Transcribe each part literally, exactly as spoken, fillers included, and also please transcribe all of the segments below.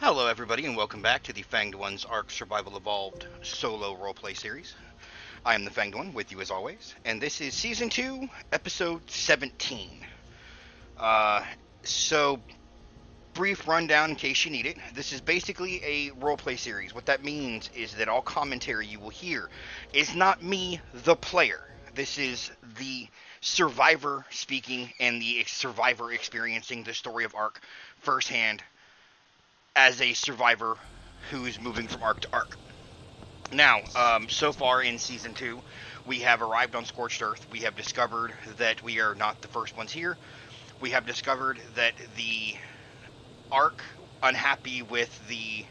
Hello everybody and welcome back to the Fanged One's Ark Survival Evolved solo roleplay series. I am the Fanged One with you as always, and this is Season two, Episode seventeen. Uh, so, brief rundown in case you need it. This is basically a roleplay series. What that means is that all commentary you will hear is not me, the player. This is the survivor speaking and the survivor experiencing the story of Ark firsthand as a survivor who's moving from Ark to Ark. Now, um, so far in Season two, we have arrived on Scorched Earth. We have discovered that we are not the first ones here. We have discovered that the Ark, unhappy with the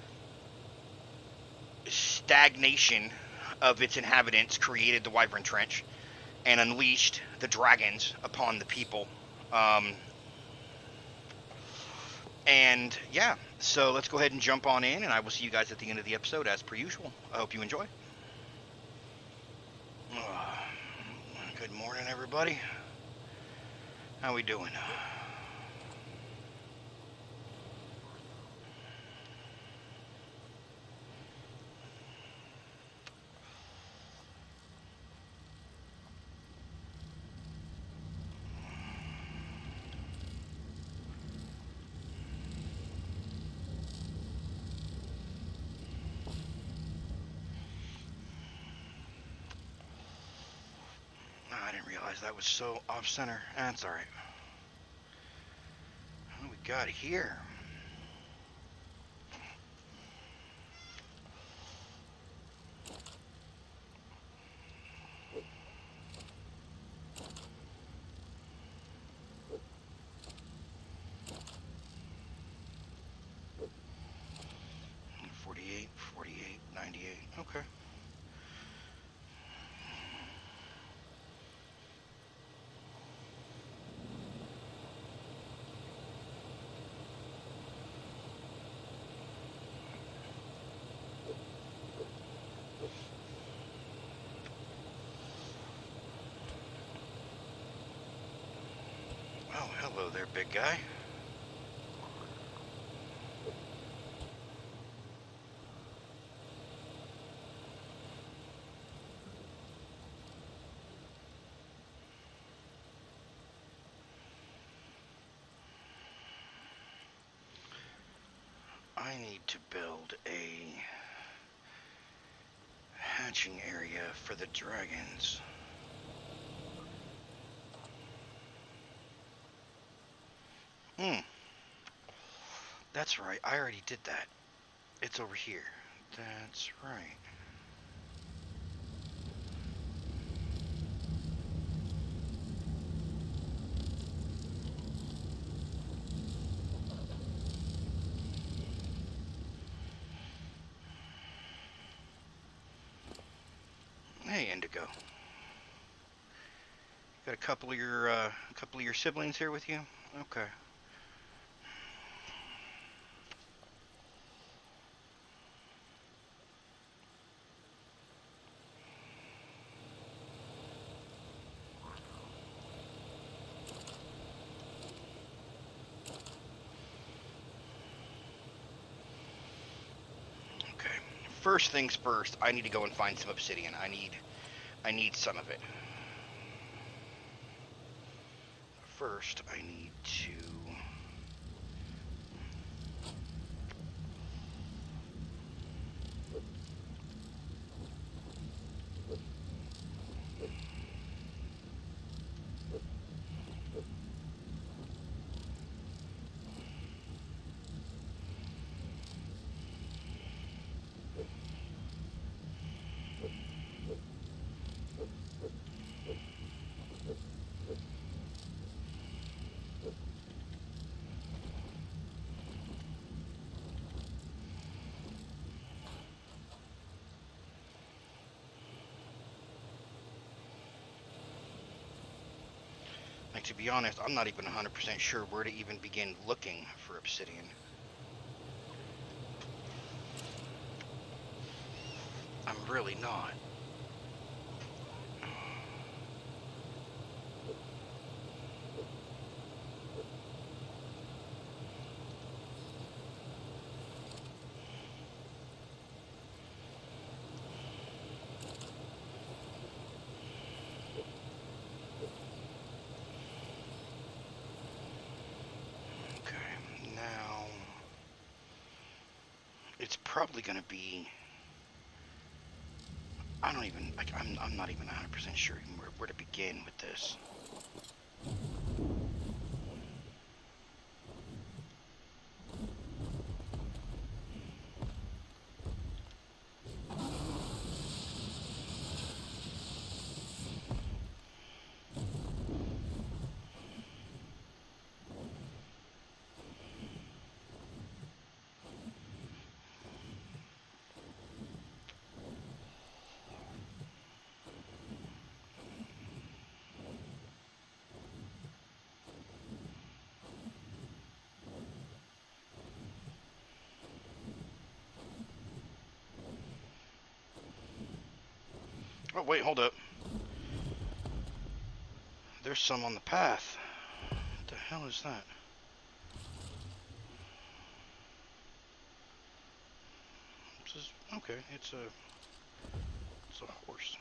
stagnation of its inhabitants, created the Wyvern Trench and unleashed the dragons upon the people. Um, and yeah, so let's go ahead and jump on in, and I will see you guys at the end of the episode as per usual. I hope you enjoy. Uh, good morning, everybody. How we doing? I didn't realize that was so off-center. That's alright. What do we got here? forty-eight, forty-eight, ninety-eight. Okay. Oh, hello there, big guy. I need to build a hatching area for the dragons. Hmm. That's right. I already did that. It's over here. That's right. Hey, Indigo. Got a couple of your, uh, a couple of your siblings here with you? Okay. First things first, I need to go and find some obsidian. I need I need some of it. First, I need to Like, to be honest, I'm not even one hundred percent sure where to even begin looking for obsidian. I'm really not. probably going to be... I don't even... Like, I'm, I'm not even one hundred percent sure even where, where to begin with this. Oh, wait, hold up. There's some on the path. What the hell is that? This is, okay, it's a... It's a horse.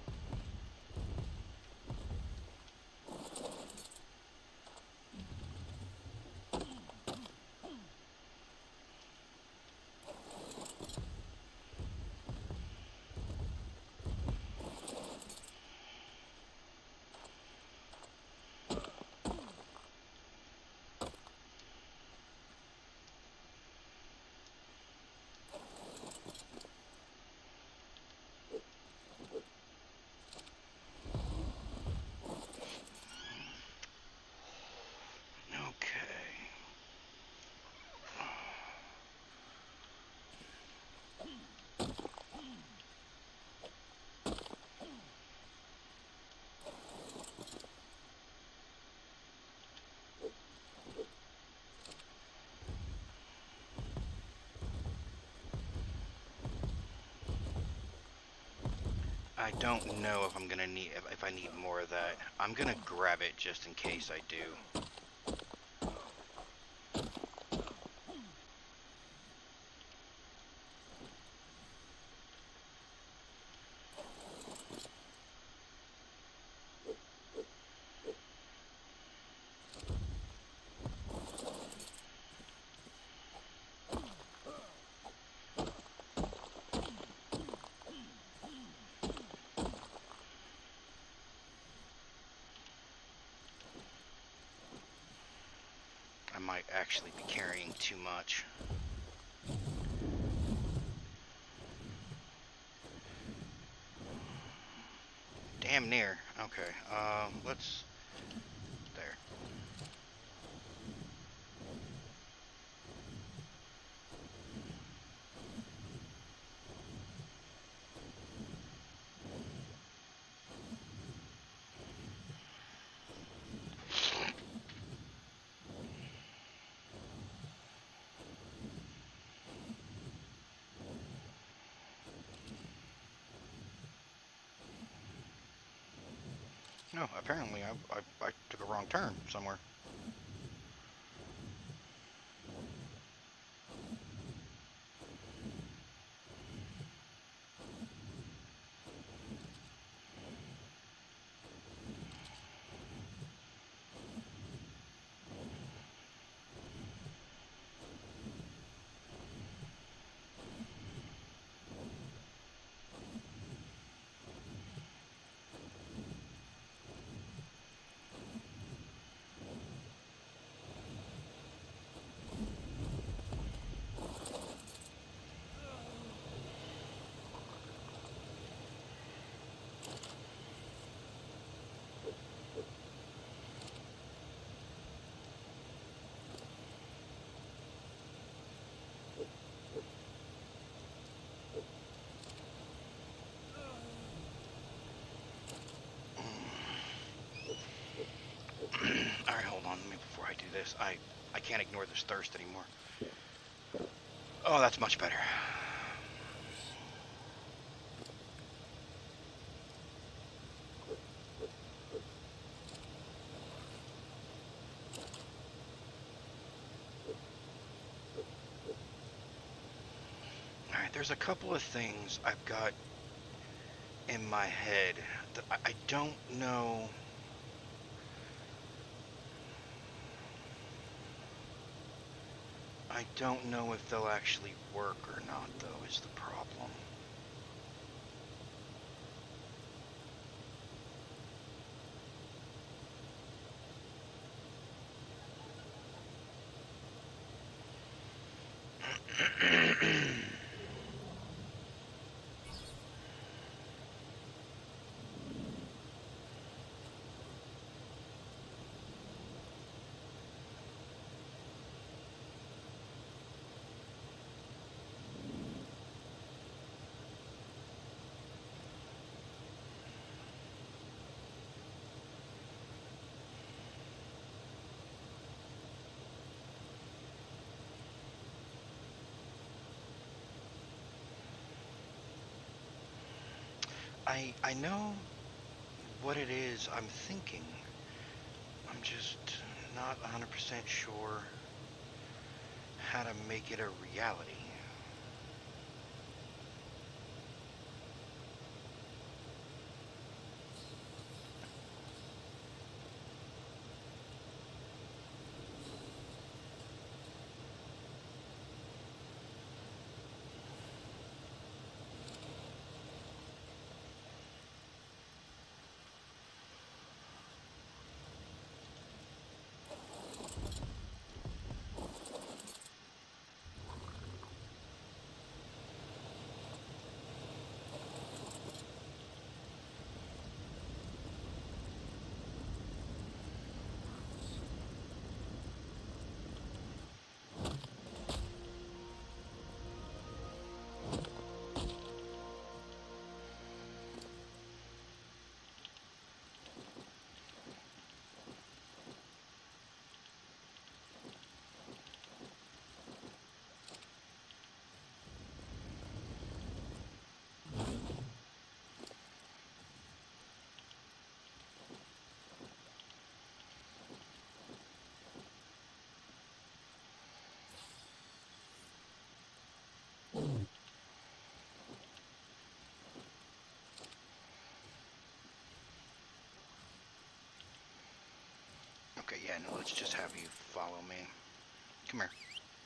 I don't know if I'm gonna need if, if I need more of that. I'm gonna grab it just in case I do. I might actually be carrying too much. Damn near. Okay, uh, let's... There. No, apparently I, I, I took a wrong turn somewhere. Alright, hold on, let me, before I do this, I, I can't ignore this thirst anymore. Oh, that's much better. Alright, there's a couple of things I've got in my head that I, I don't know... I I don't know if they'll actually work or not, though, is the problem. I I know what it is I'm thinking. I'm just not one hundred percent sure how to make it a reality. Okay, yeah, no, let's just have you follow me. Come here.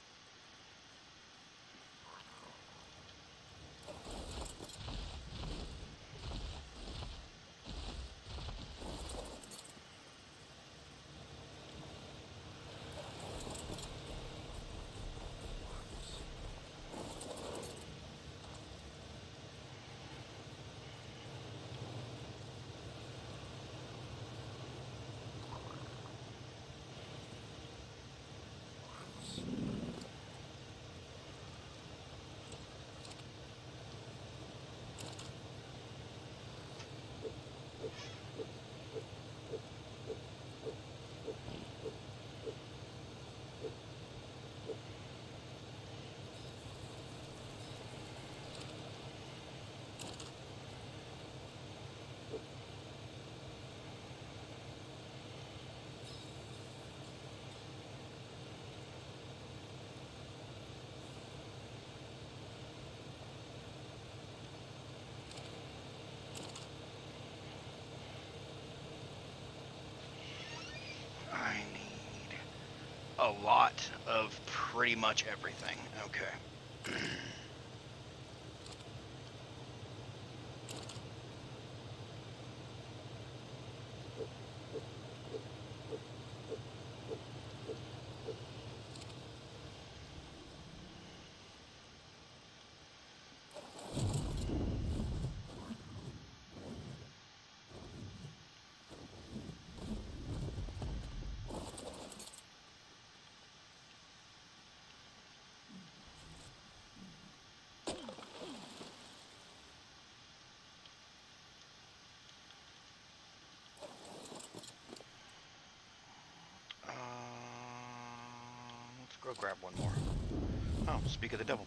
I need a lot of pretty much everything. Okay. Go grab one more. Oh, speak of the devil.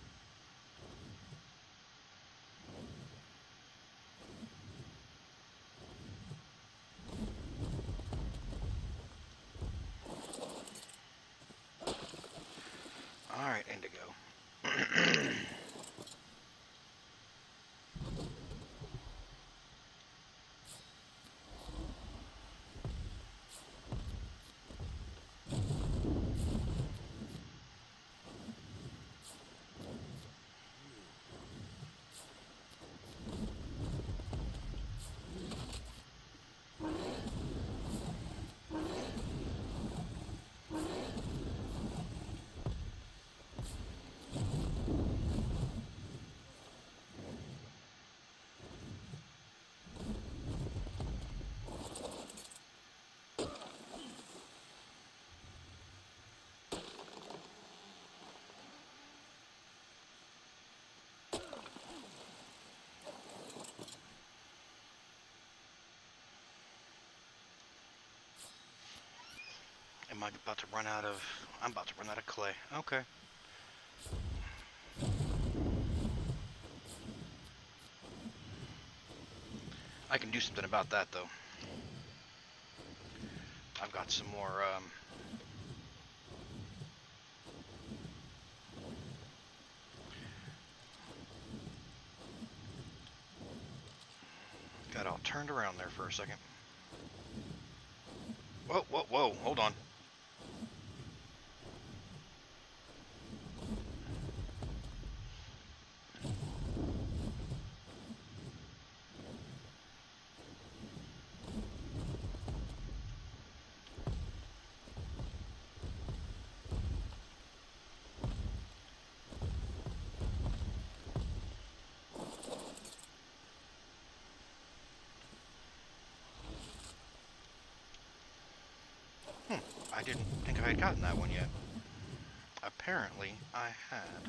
All right, Indigo. Am I about to run out of... I'm about to run out of clay. Okay. I can do something about that, though. I've got some more, um... got all turned around there for a second. Whoa, whoa, whoa, hold on. Hmm, I didn't think I had gotten that one yet. Apparently, I had.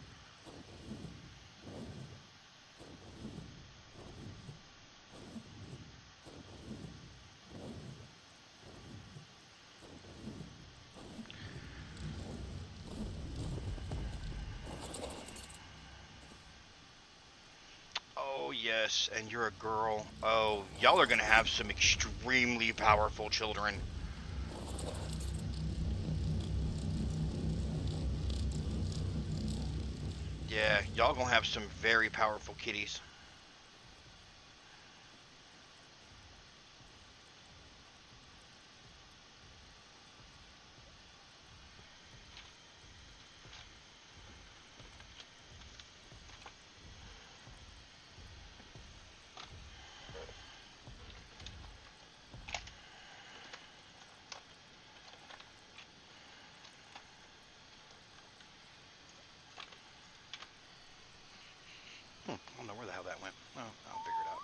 Oh, yes, and you're a girl. Oh, y'all are gonna have some extremely powerful children. Yeah, y'all gonna have some very powerful kitties. Hmm, I don't know where the hell that went. Oh, I'll figure it out.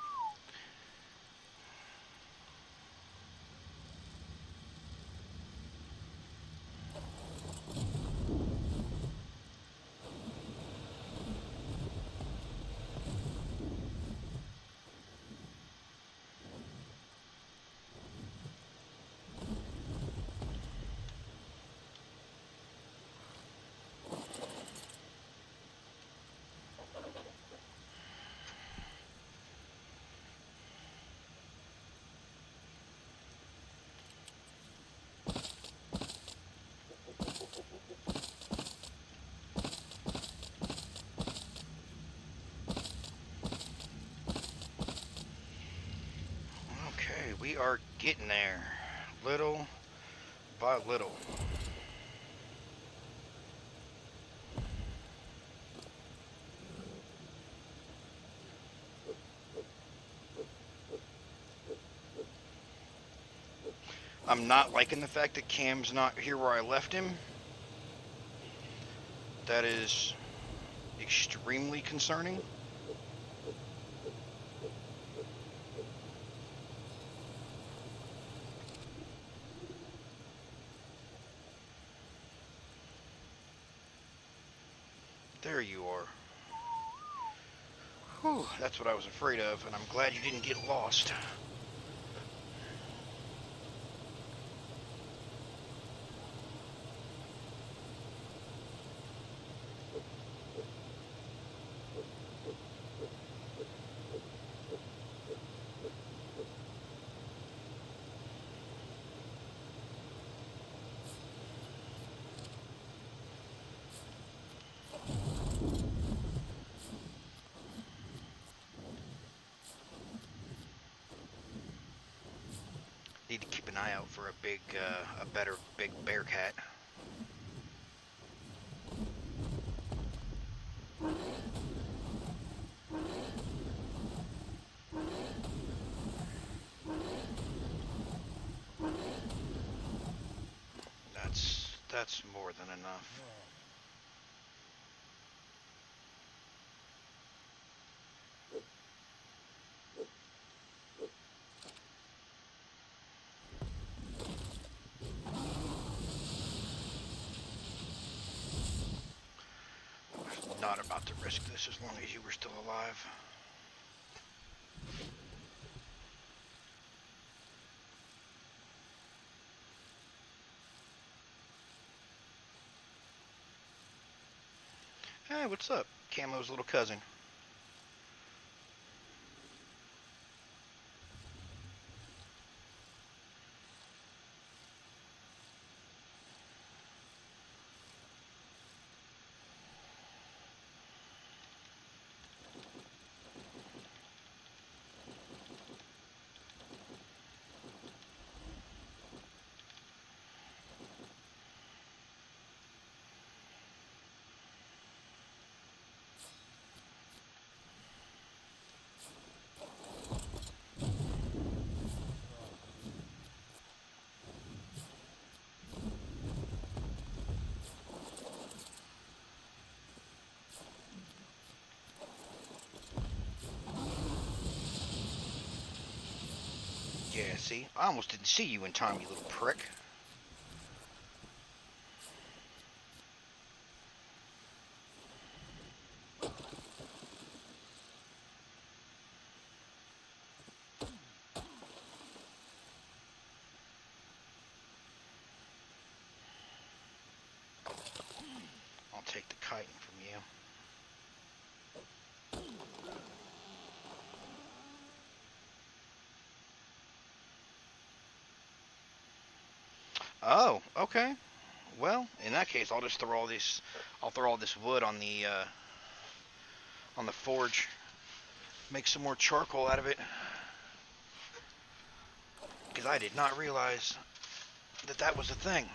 Okay, we are getting there. Little by little. I'm not liking the fact that Cam's not here where I left him. That is extremely concerning. There you are. Whew, that's what I was afraid of, and I'm glad you didn't get lost. Need to keep an eye out for a big, uh, a better big bear cat. That's, that's more than enough. Not about to risk this as long as you were still alive. Hey, what's up? Camo's little cousin. Yeah, see? I almost didn't see you in time, you little prick. I'll take the chitin from you. Oh, okay. Well, in that case, I'll just throw all this. I'll throw all this wood on the uh, on the forge. Make some more charcoal out of it. Because I did not realize that that was a thing.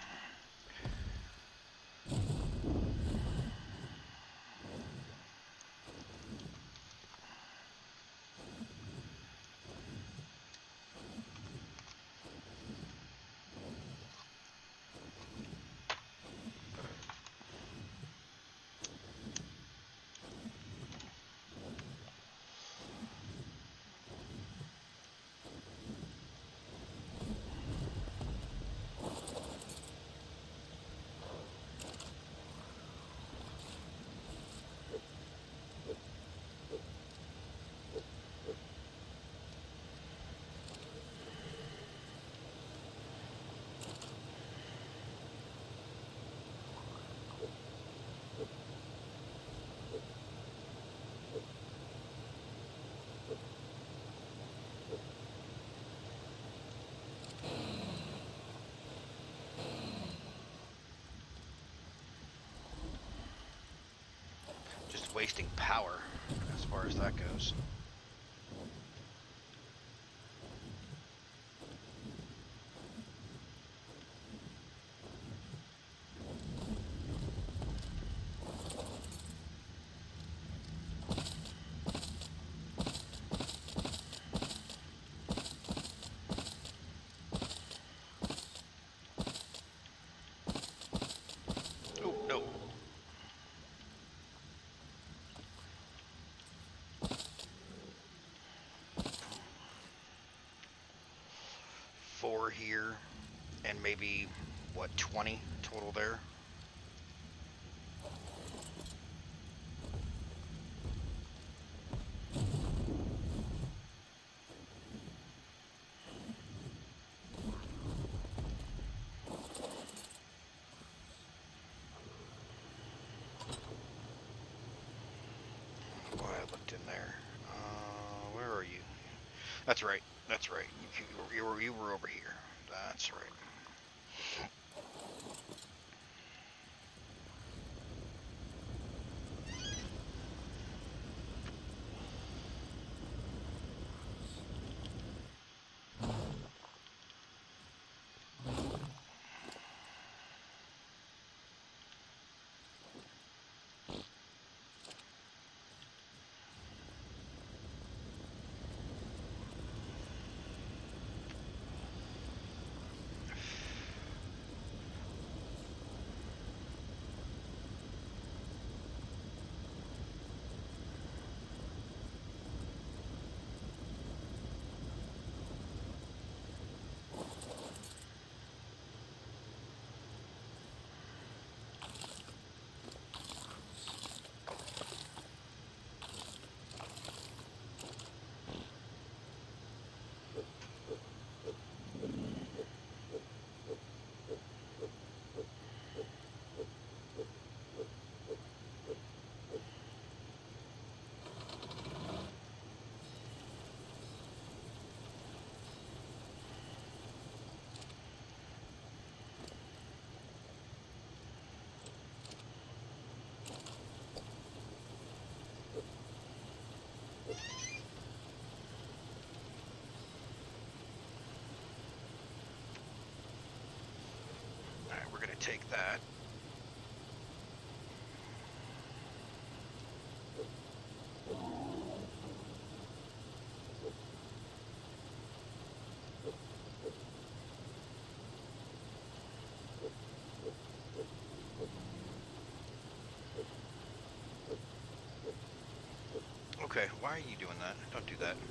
Just wasting power as far as that goes. Oh, no. Four here, and maybe, what, twenty total there? Boy, I looked in there. Uh, where are you? That's right. That's right. You, you, were, you were over here. That's right. take that. Okay, why are you doing that? Don't do that.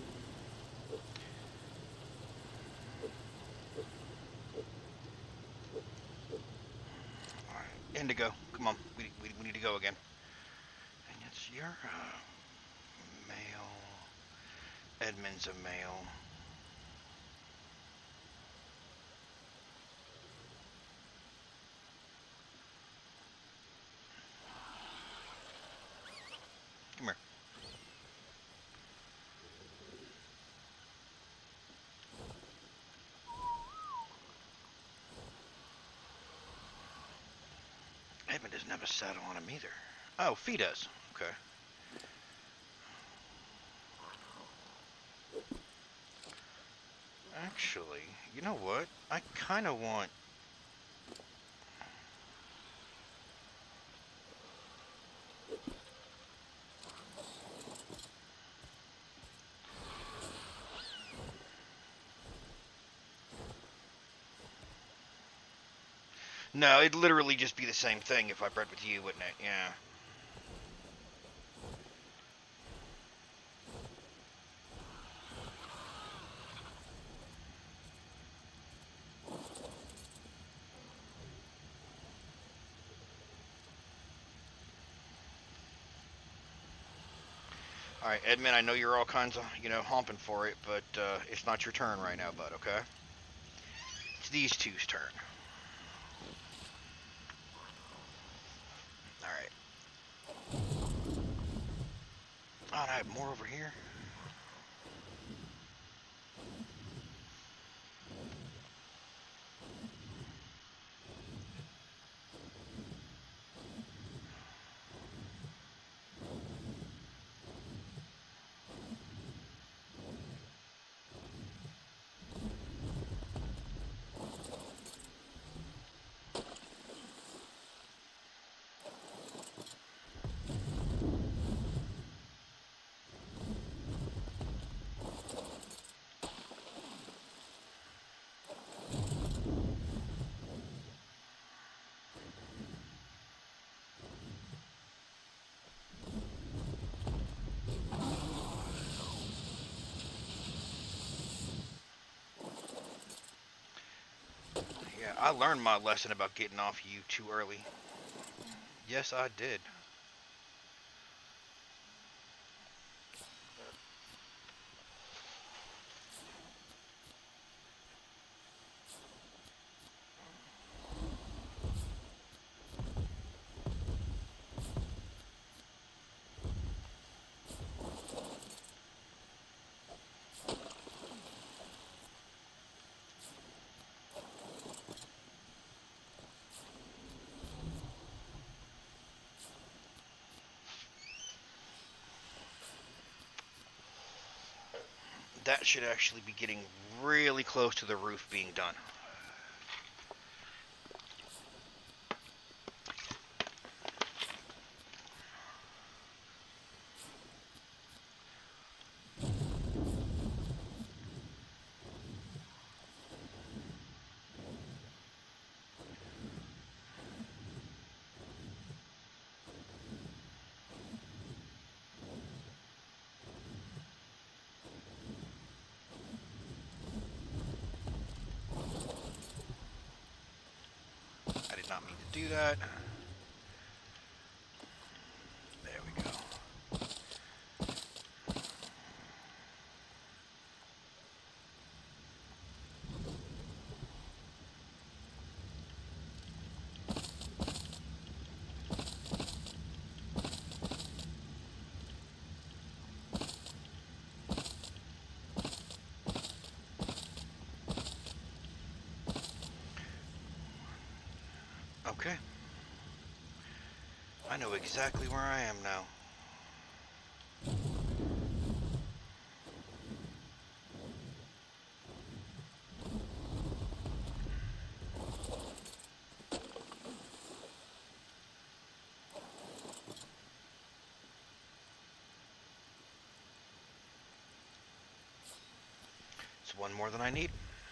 Alright, Indigo, come on. We, we, we need to go again. And it's your uh, male. Edmund's a male. Come here. Edmund doesn't have a saddle on him either. Oh, Fee does. Okay. Actually, you know what? I kind of want... No, it'd literally just be the same thing if I bred with you, wouldn't it? Yeah. Alright, Edmund, I know you're all kinds of, you know, humping for it, but uh, it's not your turn right now, bud, okay? It's these two's turn. Alright. Oh, and I have more over here. Yeah, I learned my lesson about getting off you too early. Yes, I did. That should actually be getting really close to the roof being done. Not mean to do that. There we go. Okay. I know exactly where I am now. one more than I need.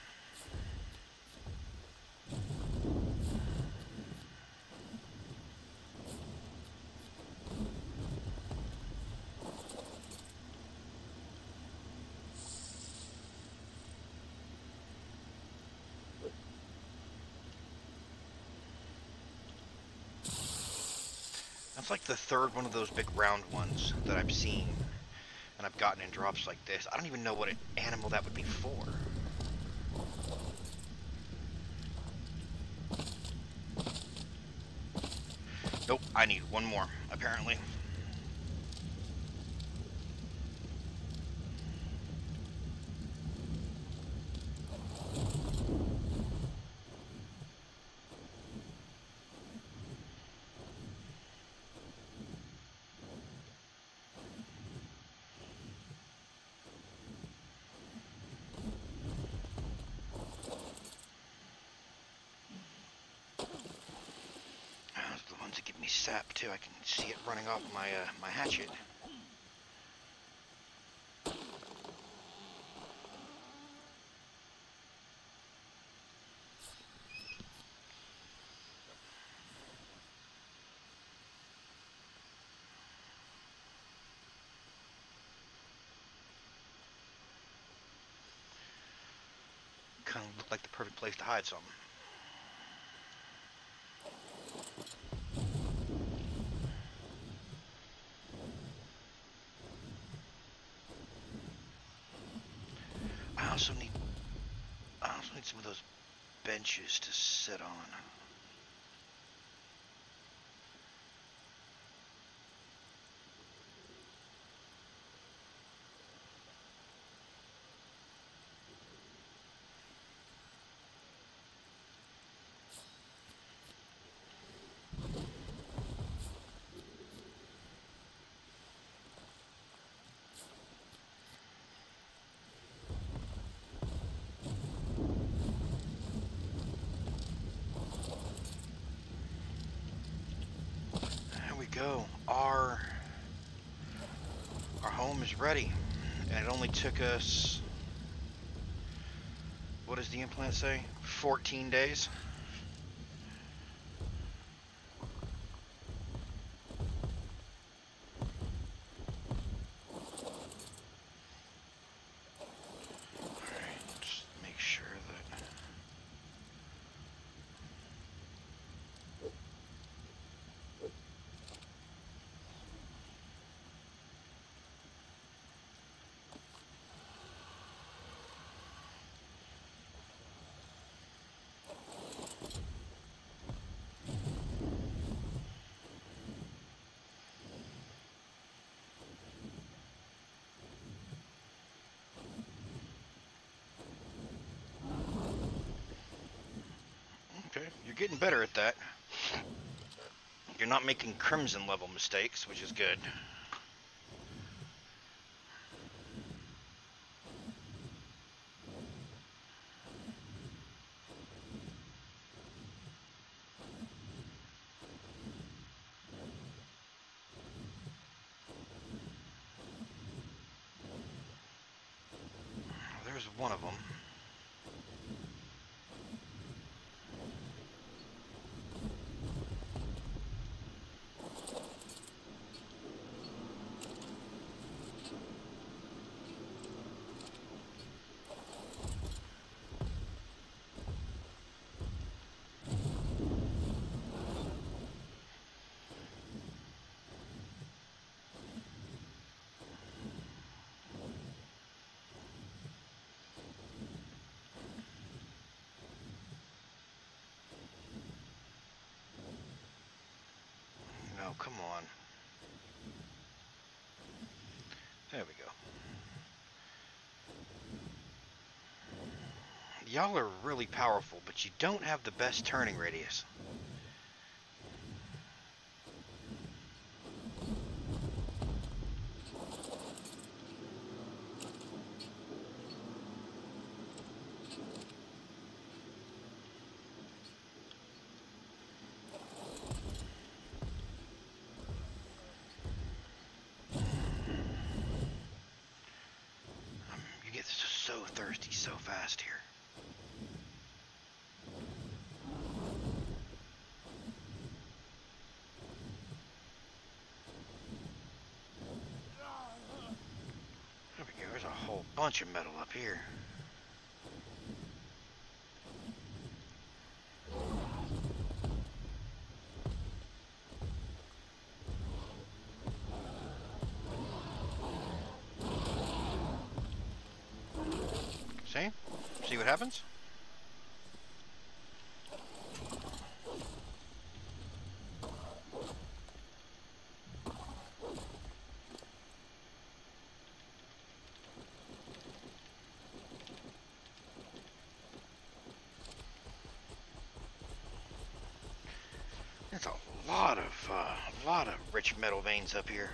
That's like the third one of those big round ones that I've seen, and I've gotten in drops like this. I don't even know what animal that would be for. Nope, I need one more, apparently. To give me sap too. I can see it running off my uh, my hatchet. Kind of looked like the perfect place to hide something. I also need I also need some of those benches to sit on. Go. Our our home is ready, and it only took us, what does the implant say? fourteen days. Alright, just make sure that okay, you're getting better at that. You're not making crimson level mistakes, which is good. There's one of them. No, come on. There we go. Y'all are really powerful, but you don't have the best turning radius. You get so thirsty so fast here. There we go. There's a whole bunch of metal up here. See? See what happens? There's a lot of, uh, a lot of rich metal veins up here.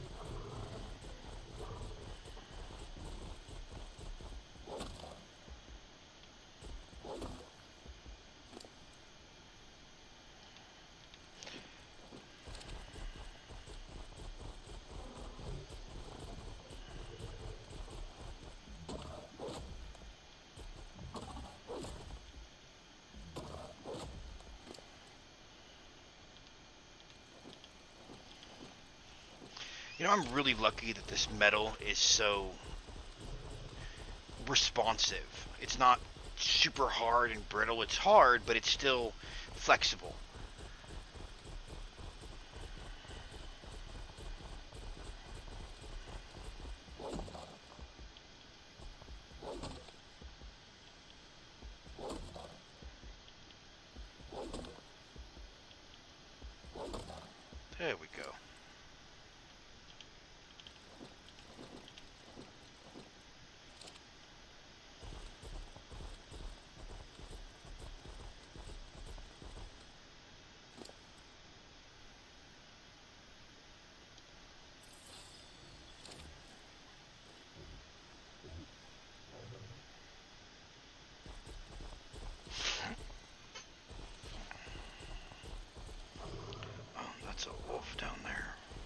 You know, I'm really lucky that this metal is so responsive. It's not super hard and brittle. It's hard, but it's still flexible. There we go. Oh, that's a wolf down there.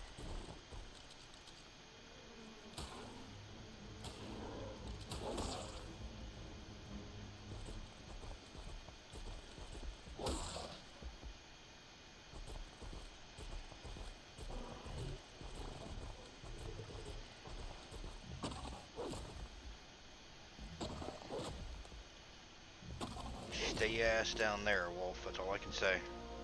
Stay your ass down there, wolf. That's all I can say.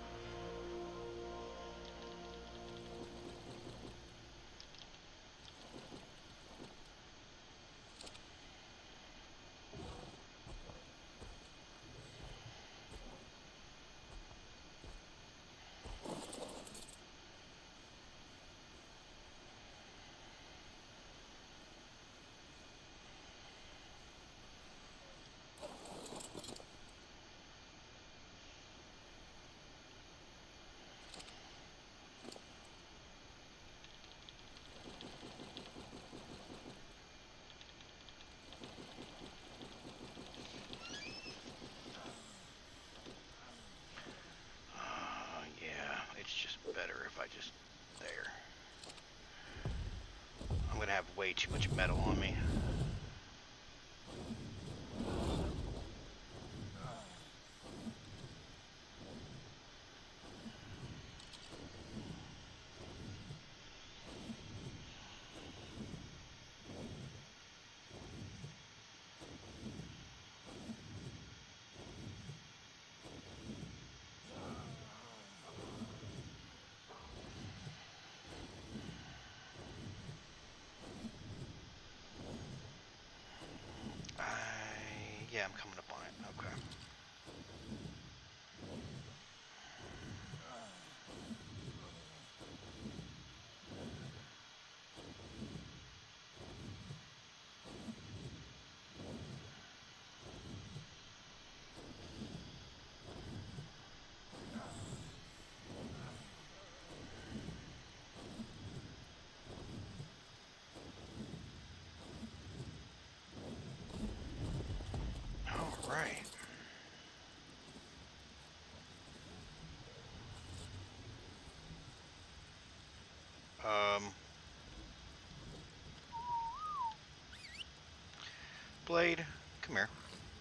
I just... there. I'm gonna have way too much metal on me. Yeah, I'm coming up on it. Okay. All right. Um, blade, Come here.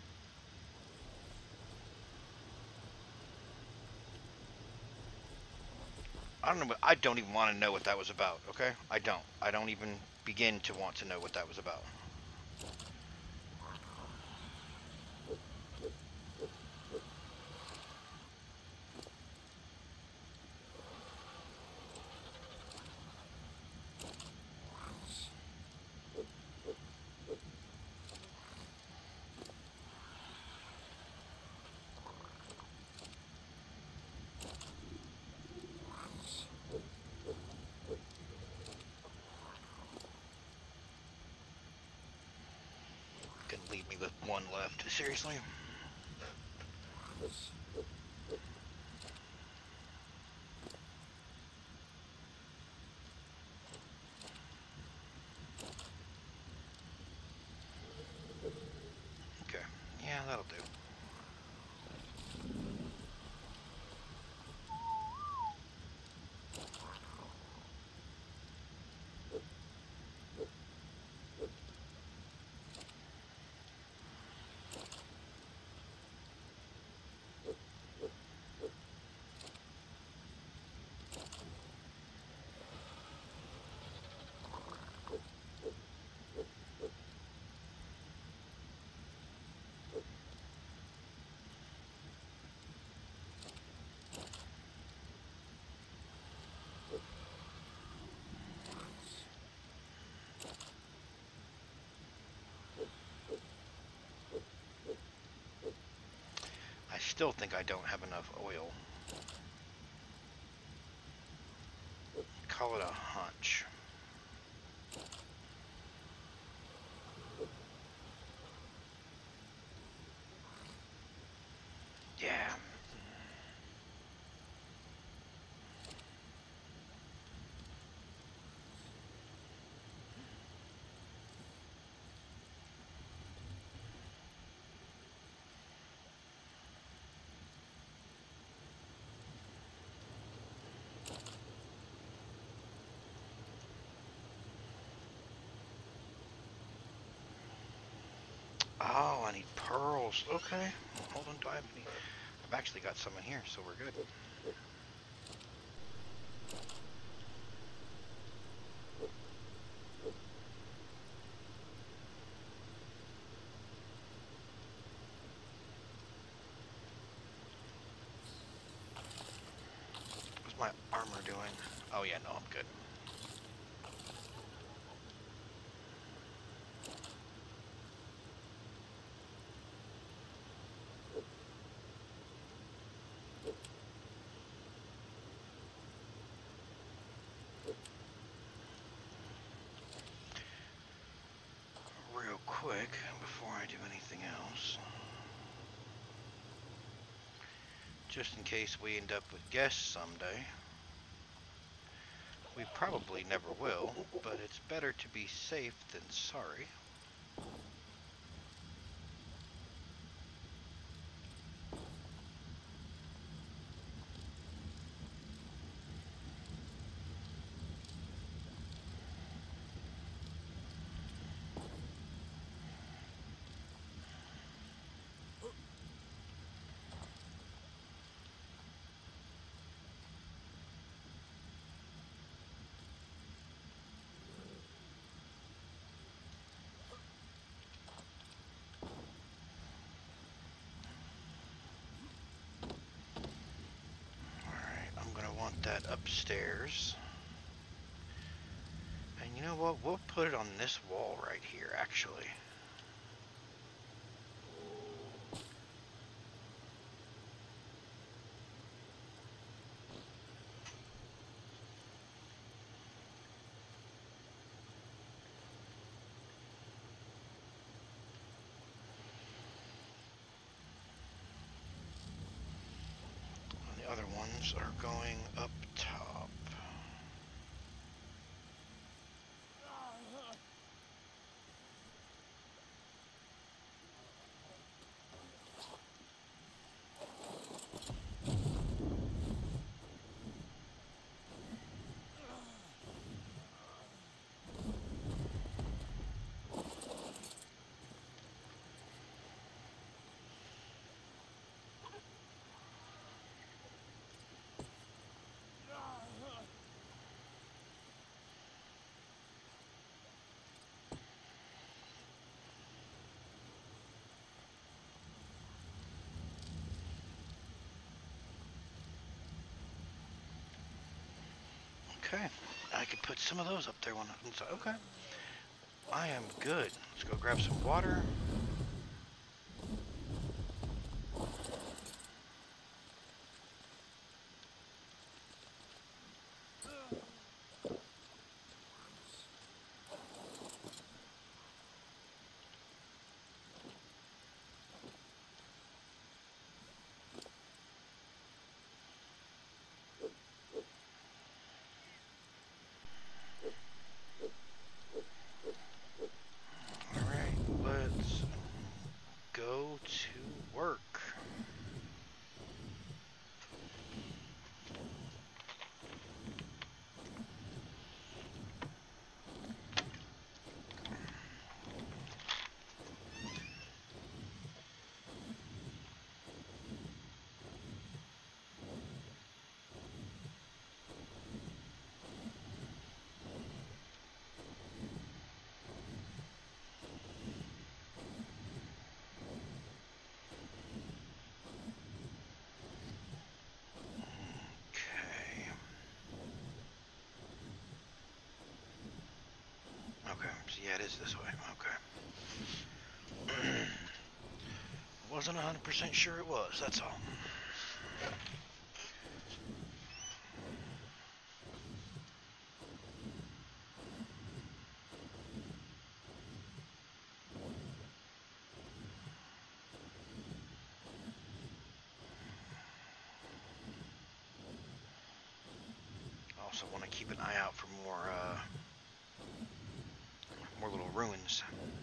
I don't know. What, I don't even want to know what that was about. Okay, I don't. I don't even begin to want to know what that was about. Gonna leave me with one left. Seriously? Okay. Yeah, that'll do. I still think I don't have enough oil. Call it a hunch. Yeah. Oh, I need pearls. Okay. Hold on. Do I have any? I've actually got some in here, so we're good. What's my armor doing? Oh, yeah, no, I'm good. Real quick, before I do anything else, just in case we end up with guests someday. We probably never will, but it's better to be safe than sorry. Alright, I'm going to want that upstairs. And you know what? We'll put it on this wall right here, actually. And the other ones are going up top. Okay. I could put some of those up there. One. Okay. I am good. Let's go grab some water. Alright, let's go to work. Okay. Okay, so yeah, it is this way. Okay. Wasn't one hundred percent sure it was, that's all. Also want to keep an eye out for more, uh, more little ruins.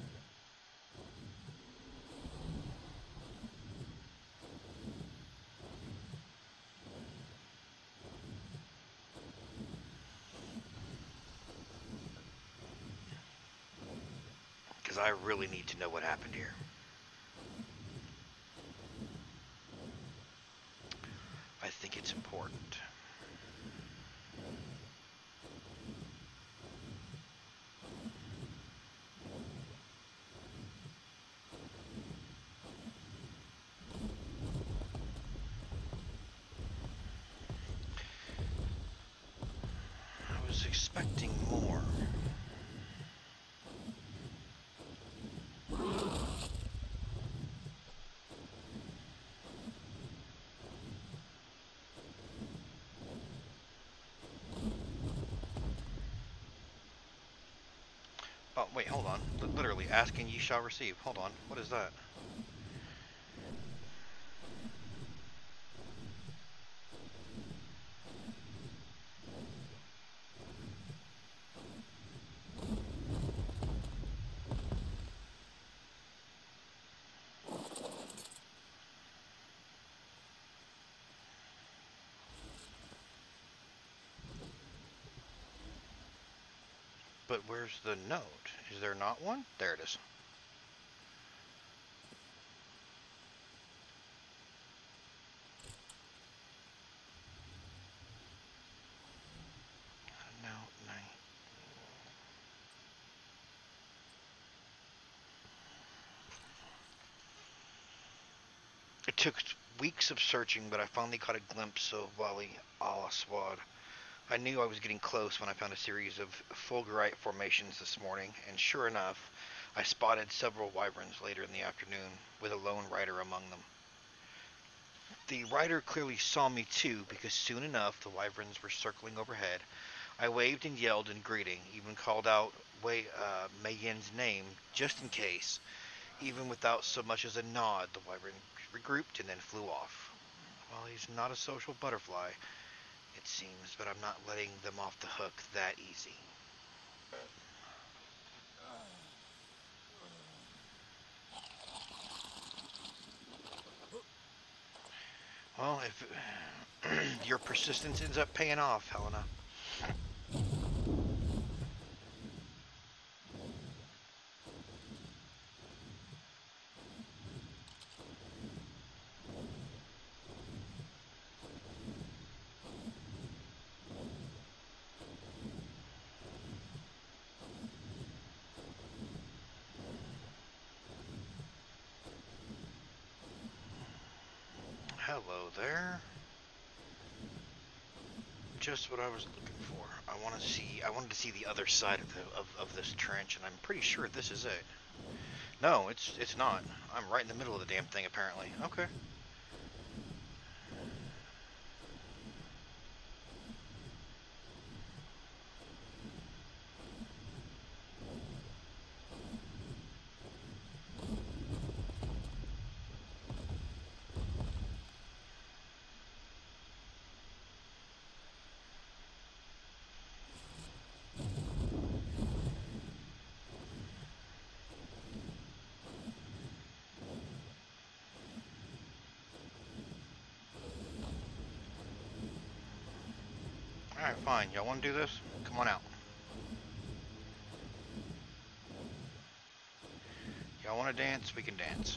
Because I really need to know what happened here. I think it's important. I was expecting more. Oh, wait, hold on. L literally, asking ye shall receive. Hold on. What is that? But where's the note? Is there not one? There it is. Note nine. It took weeks of searching, but I finally caught a glimpse of Wali al-Aswad. I knew I was getting close when I found a series of fulgurite formations this morning, and sure enough, I spotted several wyverns later in the afternoon, with a lone rider among them. The rider clearly saw me too, because soon enough the wyverns were circling overhead. I waved and yelled in greeting, even called out Wei uh, Mei-Yin's name, just in case. Even without so much as a nod, the wyvern regrouped and then flew off. Well, he's not a social butterfly, it seems, but I'm not letting them off the hook that easy. Well, if your persistence ends up paying off, Helena. Hello there. Just what I was looking for. I I want to see. I wanted to see the other side of the of, of this trench, and I'm pretty sure this is it. No, it's it's not. I'm right in the middle of the damn thing, apparently. Okay. Alright, fine. Y'all want to do this? Come on out. Y'all want to dance? We can dance.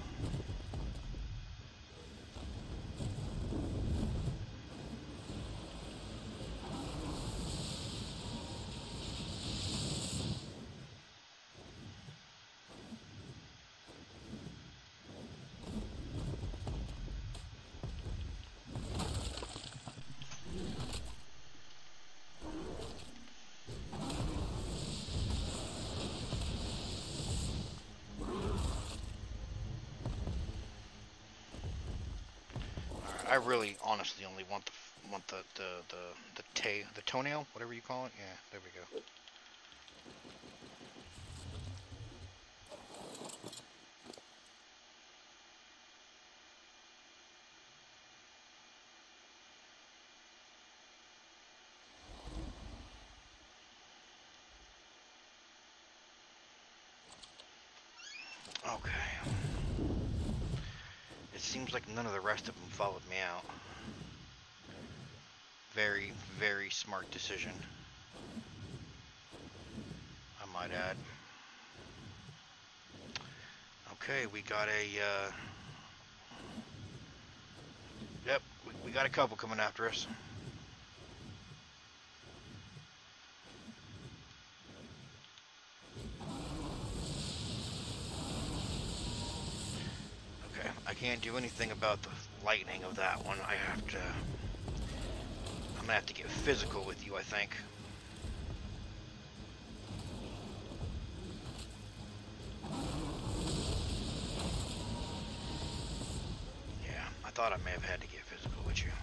I really, honestly, only want the want the the the the, ta the toenail, whatever you call it. Yeah, there we go. Okay. It seems like none of the rest of them followed me out. Very, very smart decision, I might add. Okay, we got a, uh... Yep, we, we got a couple coming after us. Okay, I can't do anything about the lightning of that one. I have to... I'm gonna have to get physical with you, I think. Yeah, I thought I may have had to get physical with you.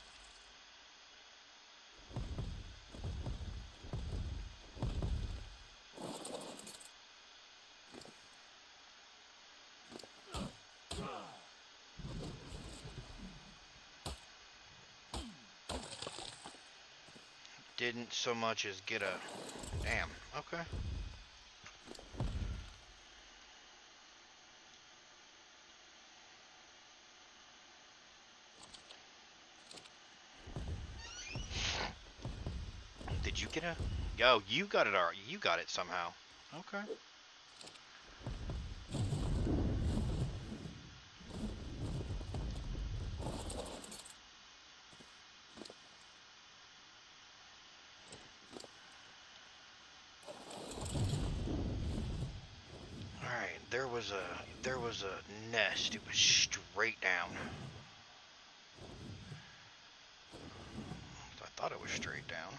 Didn't so much as get a... Damn, okay. Did you get a... Yo, you got it, alright. You got it somehow. Okay. There was a there was a nest. It was straight down. I thought it was straight down.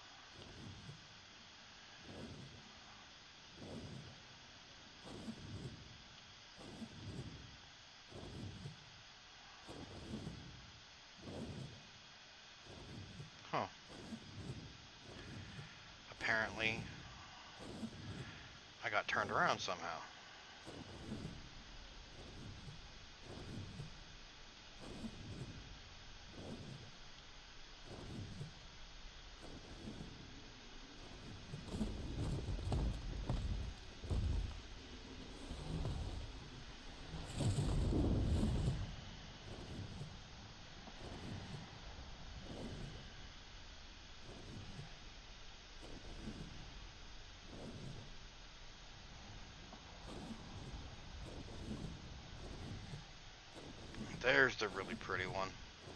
Huh. Apparently, I got turned around somehow. There's the really pretty one.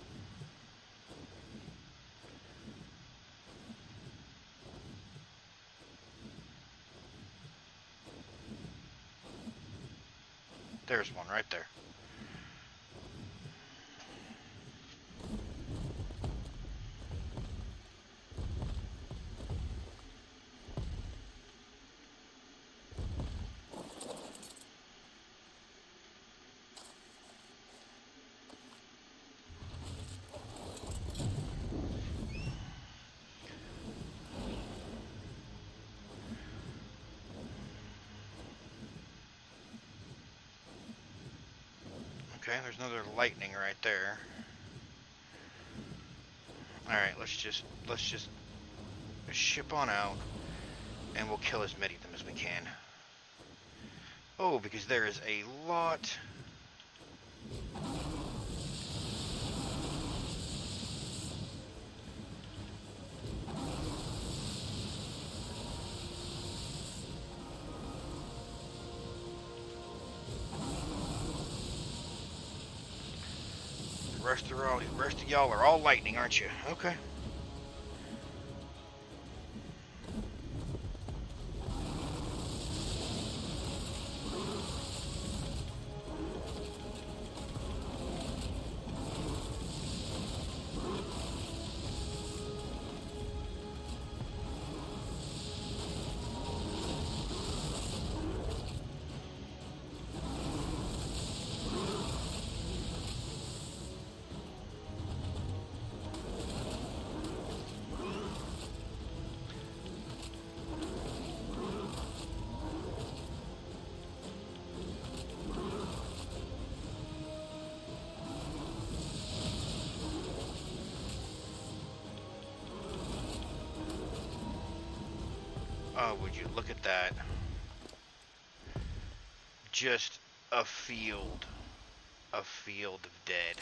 There's one right there. Okay, there's another lightning right there. Alright, let's just let's just ship on out and we'll kill as many of them as we can. Oh, because there is a lot. The rest of all, the rest of y'all are all lightning, aren't you? Okay. Oh, would you look at that? Just a field. A field of dead.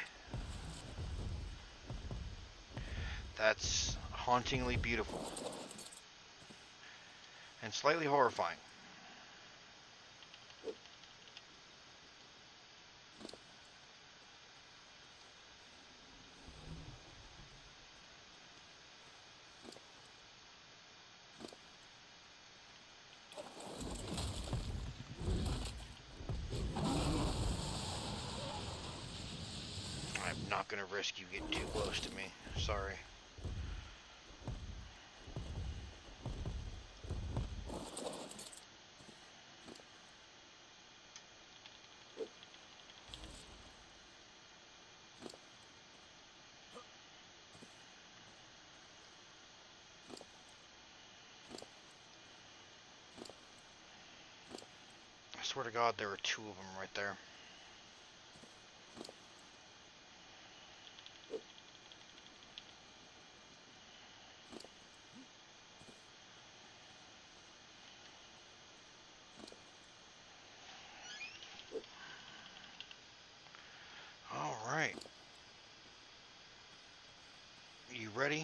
That's hauntingly beautiful. And slightly horrifying. I'm not gonna risk you getting too close to me. Sorry. I swear to God, there were two of them right there. Alright. You ready?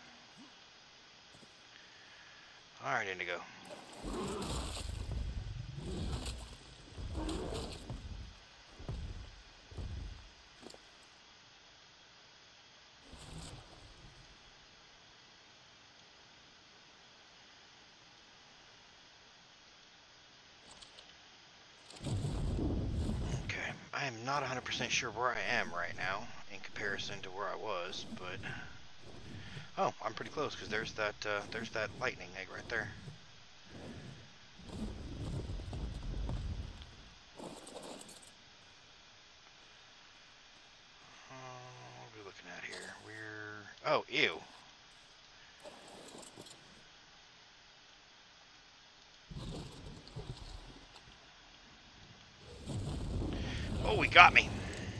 Alright, Indigo. Okay, I am not one hundred percent sure where I am right now in comparison to where I was, but oh, I'm pretty close because there's that uh, there's that lightning egg right there. Uh, what are we looking at here? We're oh, ew. Oh, he got me.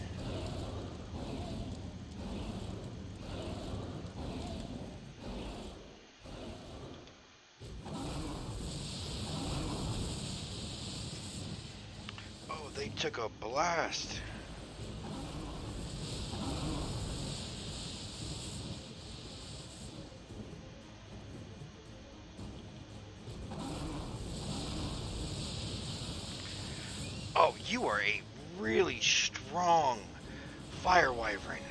Oh, they took a blast. Oh, you are a really strong fire wyvern.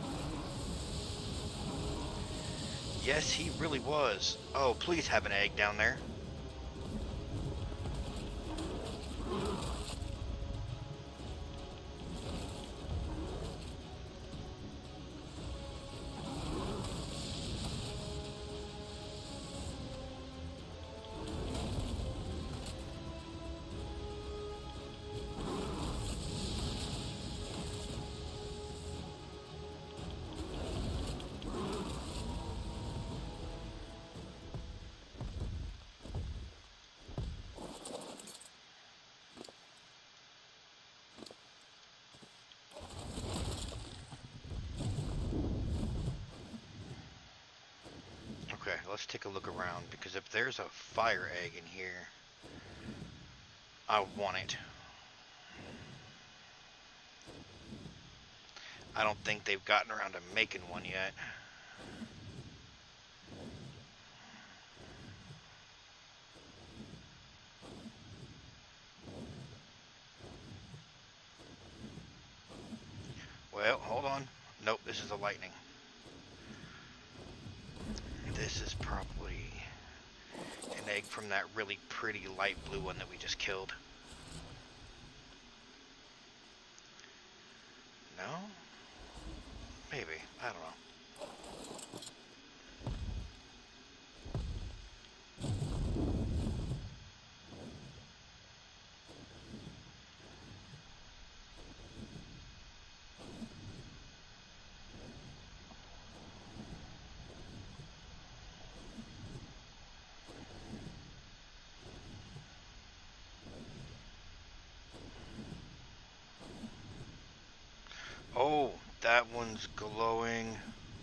Yes, he really was. Oh, please have an egg down there. let's take a look around, because if there's a fire egg in here, I want it. I don't think they've gotten around to making one yet. Well, hold on. Nope, this is a lightning. This is probably an egg from that really pretty light blue one that we just killed. No? Maybe. I don't know. Oh, that one's glowing.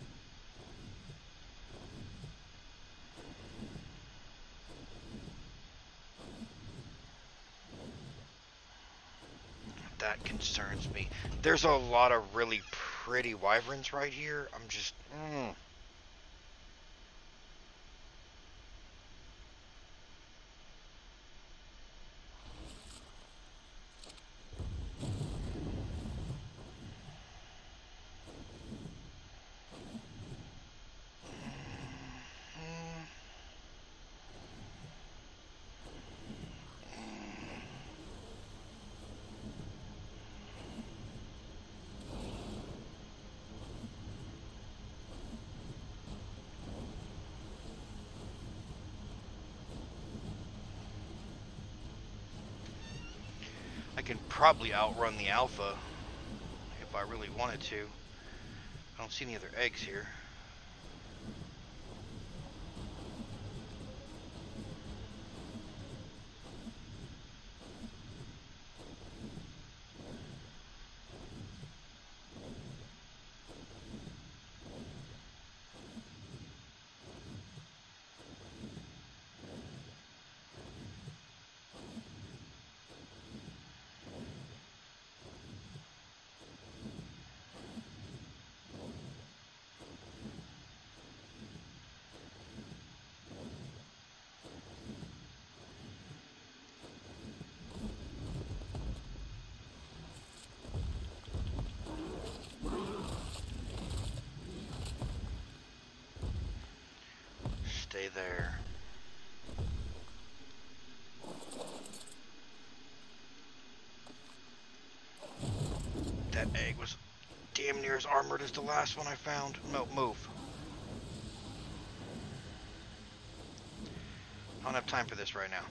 That concerns me. There's a lot of really pretty wyverns right here. I'm just... Mm. I can probably outrun the alpha if I really wanted to. I don't see any other eggs here. Stay there. That egg was damn near as armored as the last one I found. No, move. I don't have time for this right now.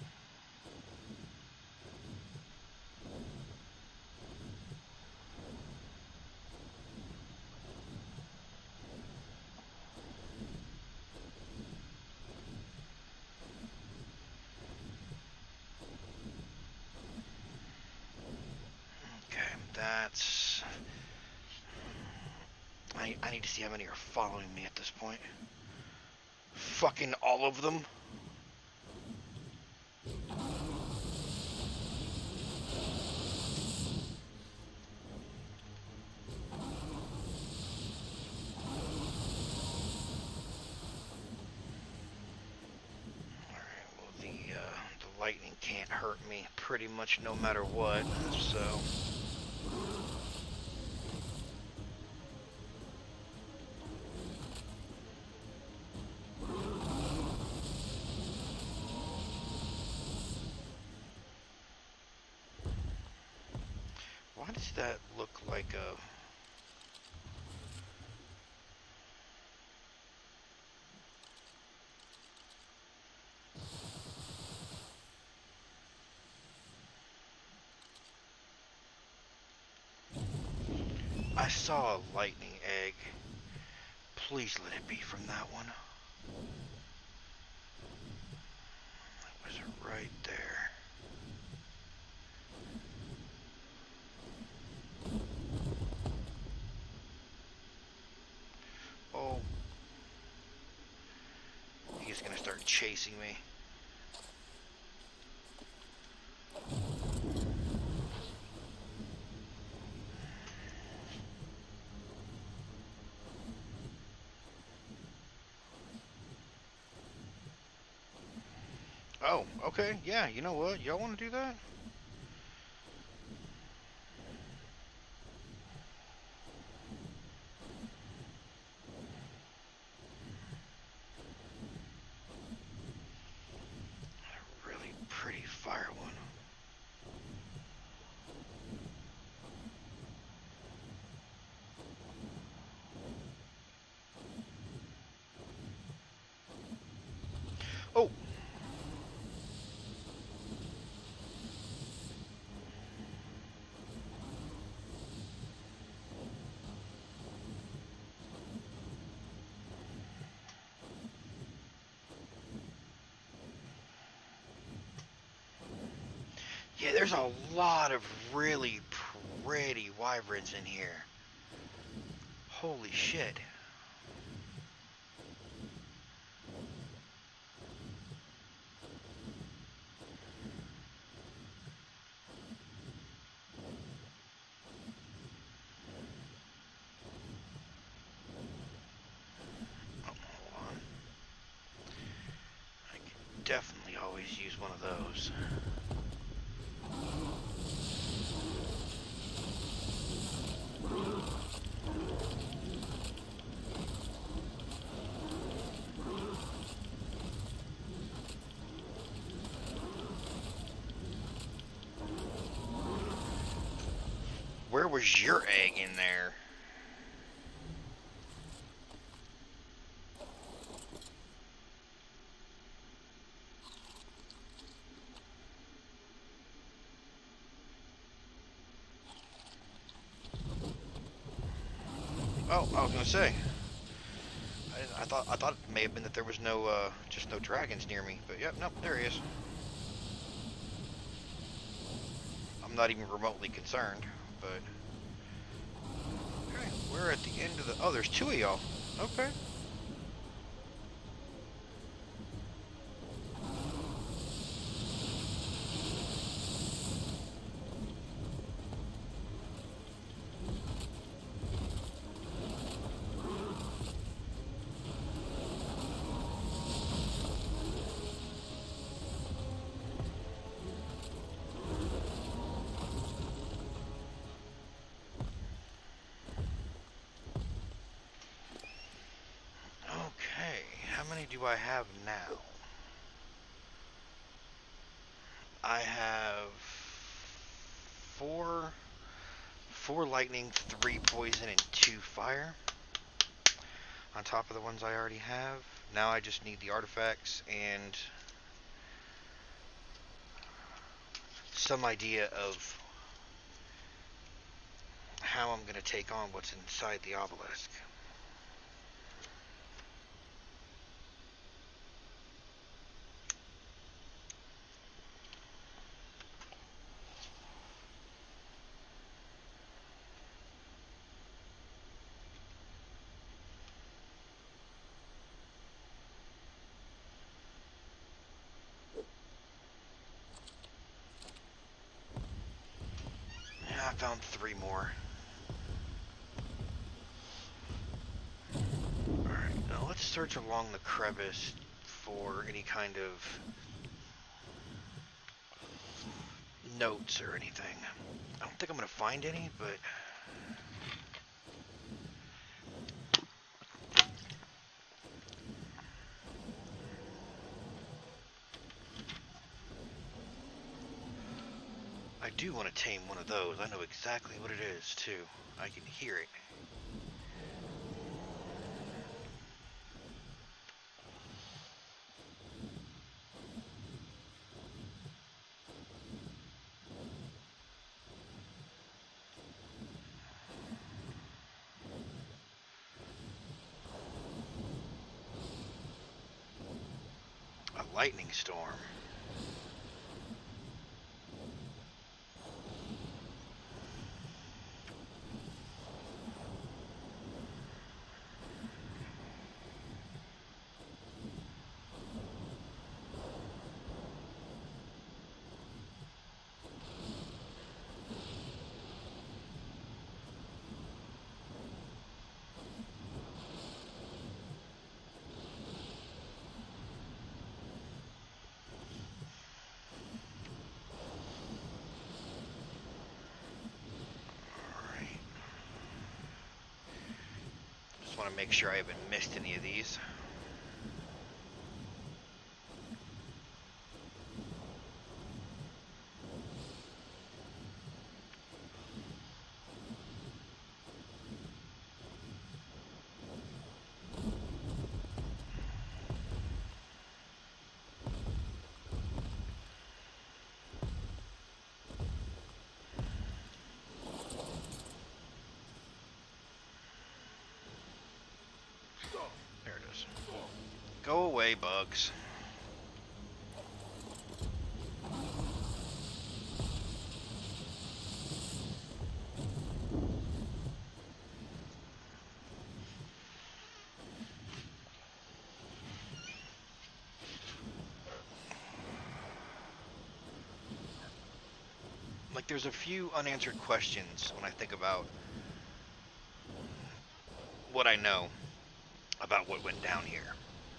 That's... I, I need to see how many are following me at this point. Fucking all of them. Alright, well the, uh, the lightning can't hurt me pretty much no matter what, so... Why does that look like a... I saw a lightning egg. Please let it be from that one. That was right there. Oh. chasing me. Oh, okay. Yeah, you know what? Y'all want to do that? Really pretty fire one. Oh! Yeah, there's a lot of really pretty wyverns in here. Holy shit. Oh, hold on. I could definitely always use one of those. Where was your egg in there? Oh, I was gonna say. I, I thought I thought it may have been that there was no uh, just no dragons near me, but yep, nope, there he is. I'm not even remotely concerned, but okay, we're at the end of the. Oh, there's two of y'all. Okay. Okay, how many do I have now? I have four, four lightning, three poison, and two fire. On top of the ones I already have. Now I just need the artifacts and some idea of how I'm going to take on what's inside the obelisk. Yeah, I found three more. Alright, now let's search along the crevice for any kind of notes or anything. I don't think I'm going to find any, but I do want to tame one of those. I know exactly what it is, too. I can hear it. A lightning storm. to make sure I haven't missed any of these. There it is. Go away, bugs. Like, there's a few unanswered questions when I think about what I know about what went down here.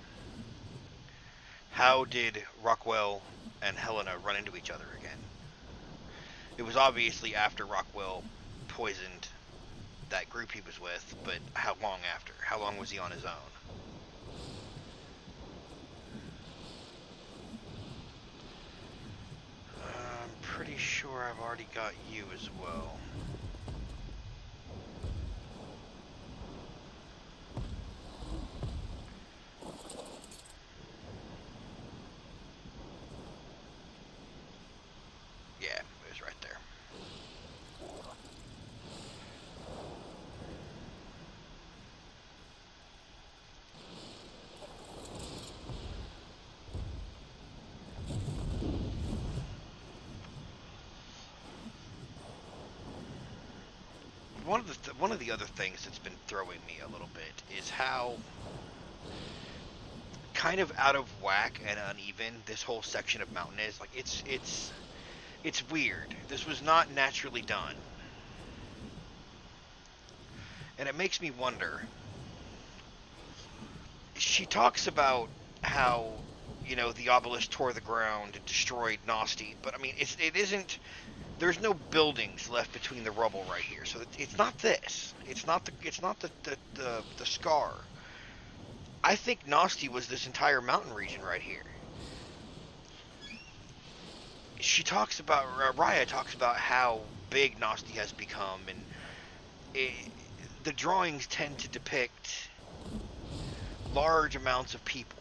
How did Rockwell and Helena run into each other again? It was obviously after Rockwell poisoned that group he was with, but how long after? How long was he on his own? I'm pretty sure I've already got you as well. Yeah, it was right there. One of the th one of the other things that's been throwing me a little bit is how kind of out of whack and uneven this whole section of mountain is. Like, it's it's it's weird. This was not naturally done. And it makes me wonder. She talks about how, you know, the obelisk tore the ground and destroyed Nosti, but I mean, it's, it isn't. There's no buildings left between the rubble right here, so it's not this. It's not the. It's not the the the, the scar. I think Nosti was this entire mountain region right here. She talks about uh, Raya talks about how big Nosti has become, and it, the drawings tend to depict large amounts of people.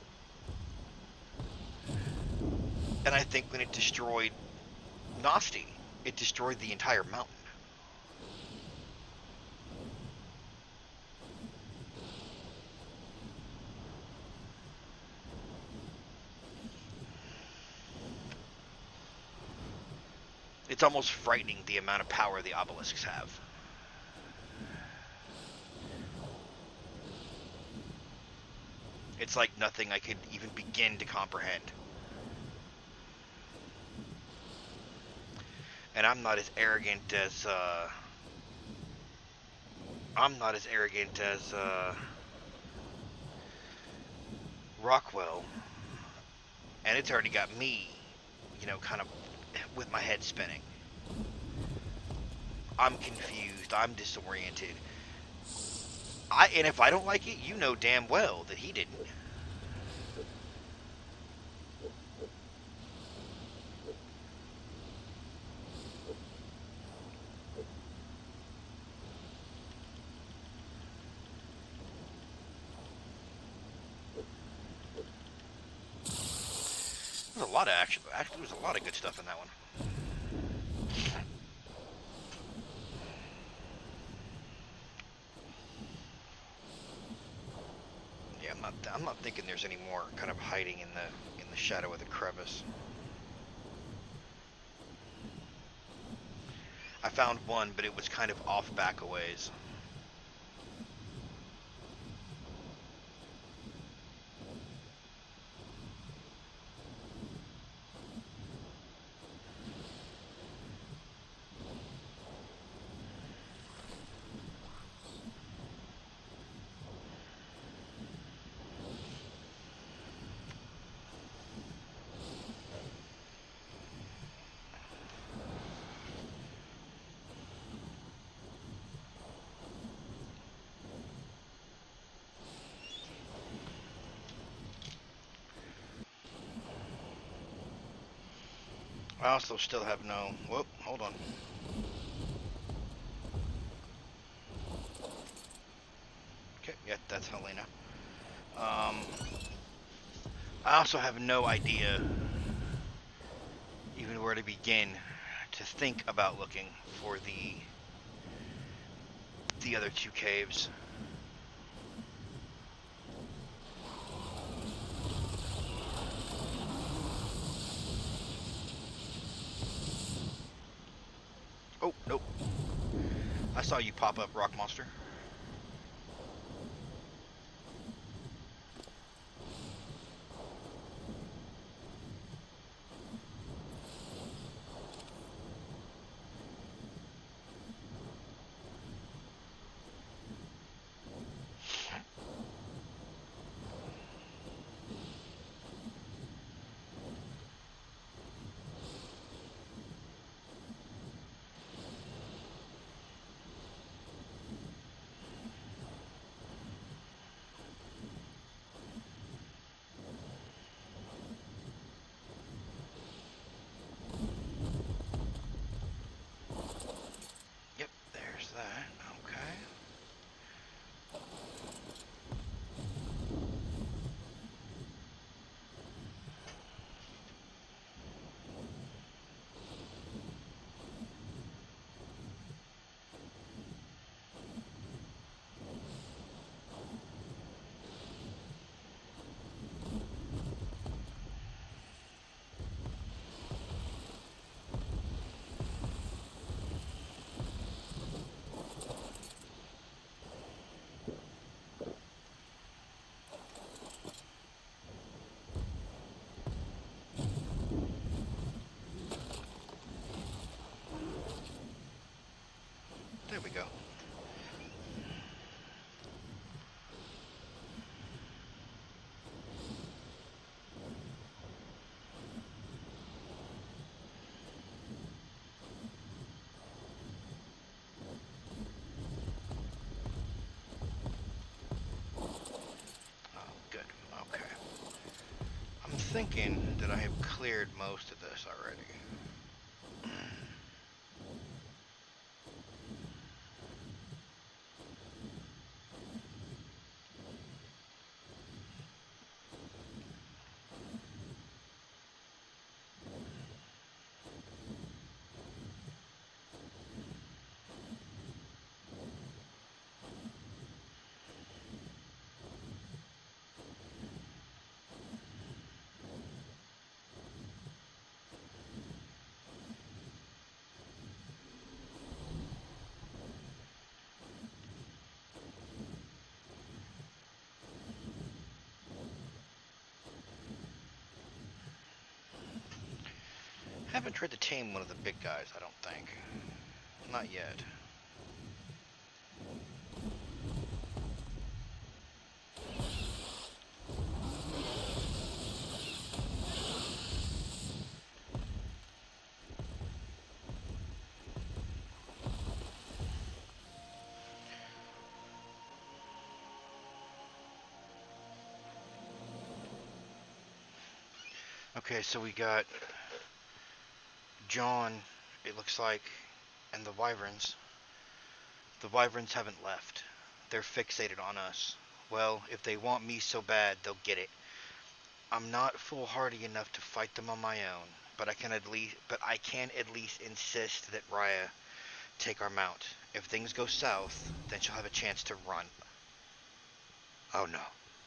And I think when it destroyed Nosti, it destroyed the entire mountain. It's almost frightening the amount of power the obelisks have. It's like nothing I could even begin to comprehend. And I'm not as arrogant as, uh... I'm not as arrogant as, uh... Rockwell. And it's already got me, you know, kind of with my head spinning. I'm confused. I'm disoriented. I and if I don't like it, you know damn well that he didn't. There's a lot of action. Actually, there's a lot of good stuff in that one. Yeah, I'm not. I'm not thinking there's any more kind of hiding in the in the shadow of the crevice. I found one, but it was kind of off back a ways. I also still have no. Whoop, hold on. Okay, yeah, that's Helena. Um, I also have no idea even where to begin to think about looking for the the other two caves. Oh, nope. I saw you pop up, Rock Monster. Yep, there's that. Okay. There we go. Oh, good. Okay. I'm thinking that I have cleared most of this already. Haven't tried to tame one of the big guys, I don't think. Not yet. Okay, so we got John, it looks like, and the Wyverns. The Wyverns haven't left. They're fixated on us. Well, if they want me so bad, they'll get it. I'm not foolhardy enough to fight them on my own, but I can at least but I can at least insist that Raya take our mount. If things go south, then she'll have a chance to run. Oh no.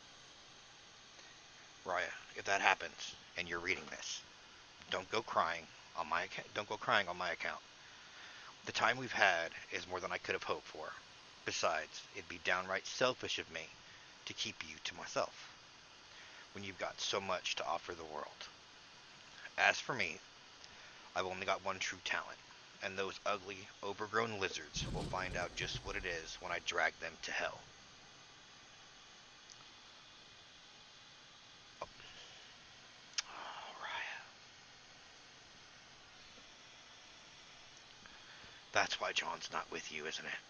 Raya, if that happens and you're reading this, don't go crying on my account. Don't go crying on my account. The time we've had is more than I could have hoped for. Besides, it'd be downright selfish of me to keep you to myself when you've got so much to offer the world. As for me, I've only got one true talent, and those ugly, overgrown lizards will find out just what it is when I drag them to hell. Oh, oh Raya. That's why John's not with you, isn't it?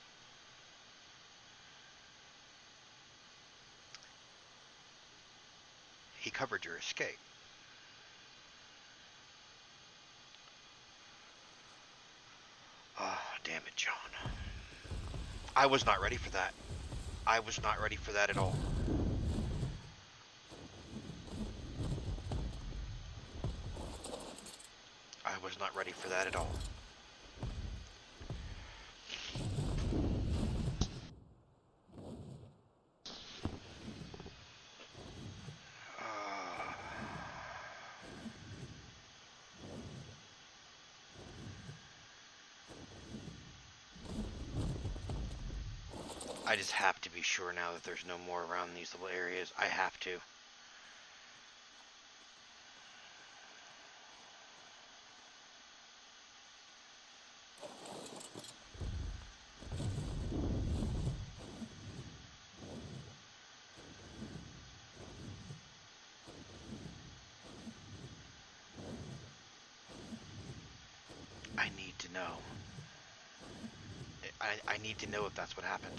He covered your escape. damn it, John. I was not ready for that. I was not ready for that at all. I was not ready for that at all. I just have to be sure now that there's no more around these little areas. I have to. I need to know. I, I need to know if that's what happened.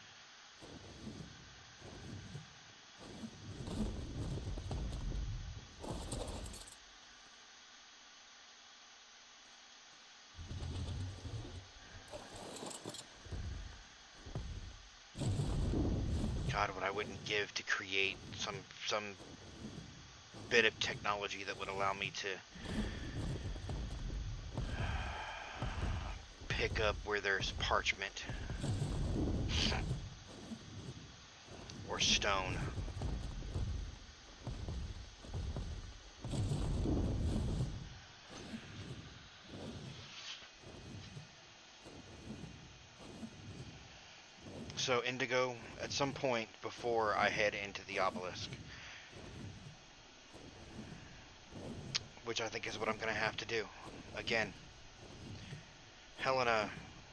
God, what I wouldn't give to create some some bit of technology that would allow me to pick up where there's parchment or stone. So Indigo, at some point before I head into the obelisk, which I think is what I'm going to have to do. Again, Helena,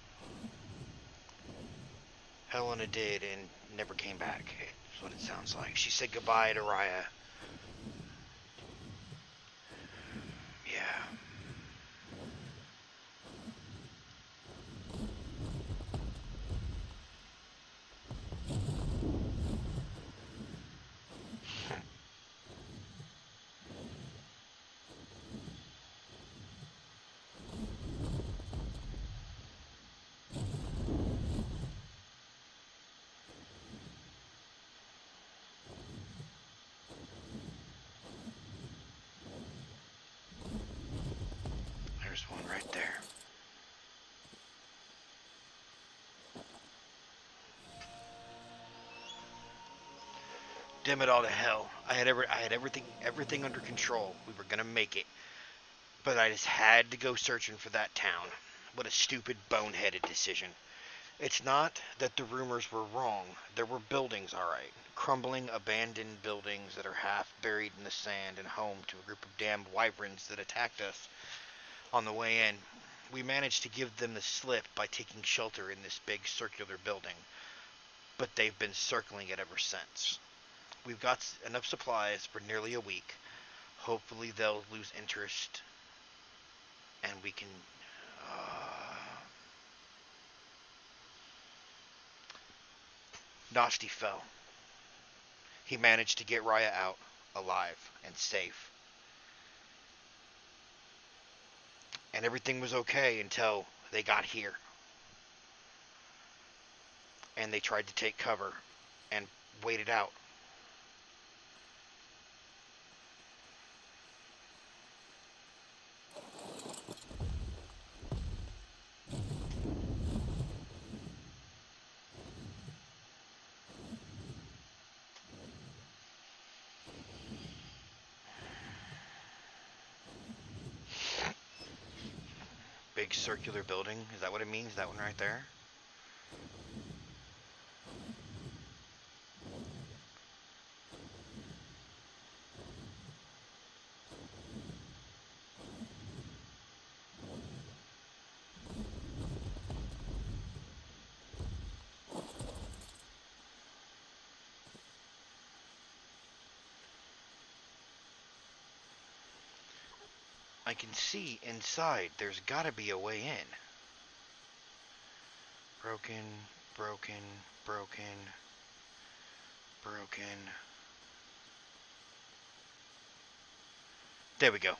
Helena did and never came back. Is what it sounds like. She said goodbye to Raya. Yeah. There's one right there. Damn it all to hell. I had every I had everything everything under control. We were gonna make it. But I just had to go searching for that town. What a stupid, boneheaded decision. It's not that the rumors were wrong. There were buildings, alright. Crumbling, abandoned buildings that are half buried in the sand and home to a group of damned wyverns that attacked us on the way in. We managed to give them the slip by taking shelter in this big circular building. But they've been circling it ever since. We've got enough supplies for nearly a week. Hopefully they'll lose interest and we can... Uh... Nasty fell. He managed to get Raya out, alive and safe. And everything was okay until they got here. And they tried to take cover and wait it out. Big circular building. Is that what it means? That one right there? I can see inside. There's gotta be a way in. Broken, broken, broken, broken. There we go.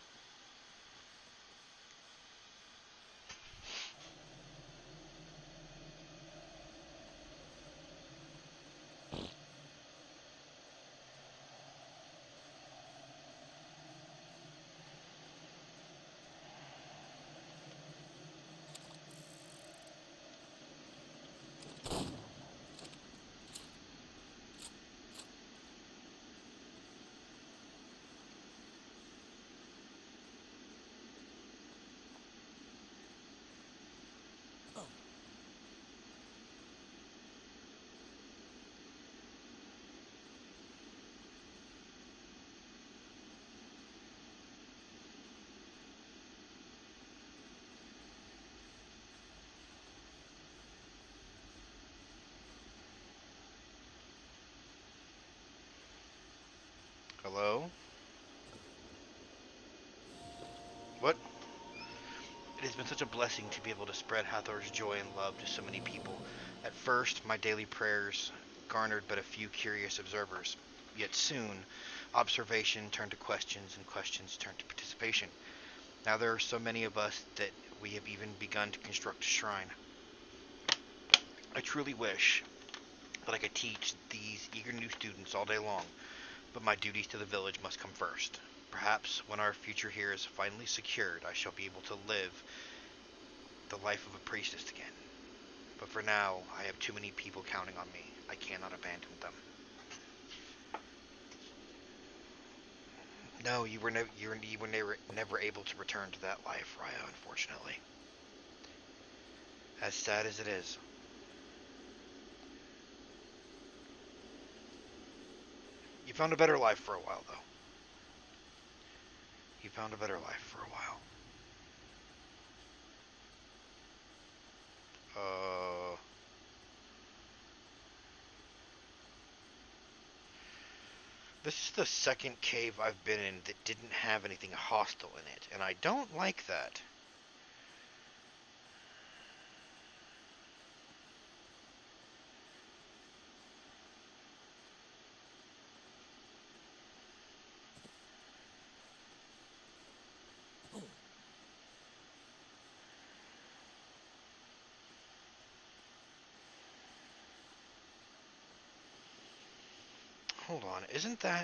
Hello? What? It has been such a blessing to be able to spread Hathor's joy and love to so many people. At first, my daily prayers garnered but a few curious observers. Yet soon, observation turned to questions, and questions turned to participation. Now there are so many of us that we have even begun to construct a shrine. I truly wish that I could teach these eager new students all day long, but my duties to the village must come first. Perhaps when our future here is finally secured, I shall be able to live the life of a priestess again. But for now, I have too many people counting on me. I cannot abandon them. No, you were never you were, you were never never able to return to that life, Raya, unfortunately. As sad as it is. You found a better life for a while, though. You found a better life for a while. Uh... This is the second cave I've been in that didn't have anything hostile in it, and I don't like that. Hold on, isn't that...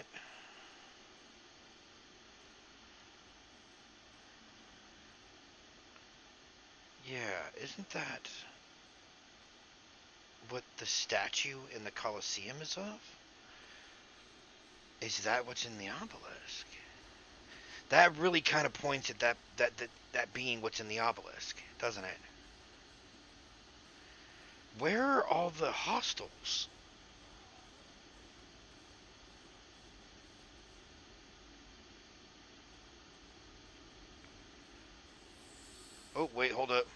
Yeah, isn't that what the statue in the Colosseum is of? Is that what's in the obelisk? That really kind of points at that, that, that, that being what's in the obelisk, doesn't it? Where are all the hostels? Oh, wait, hold up.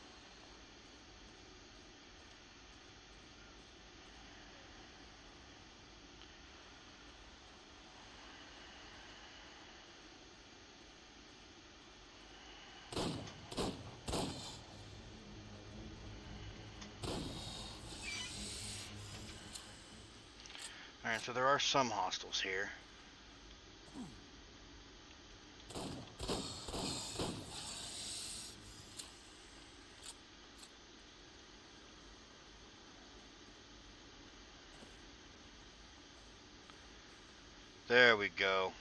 Alright, so there are some hostels here. There we go.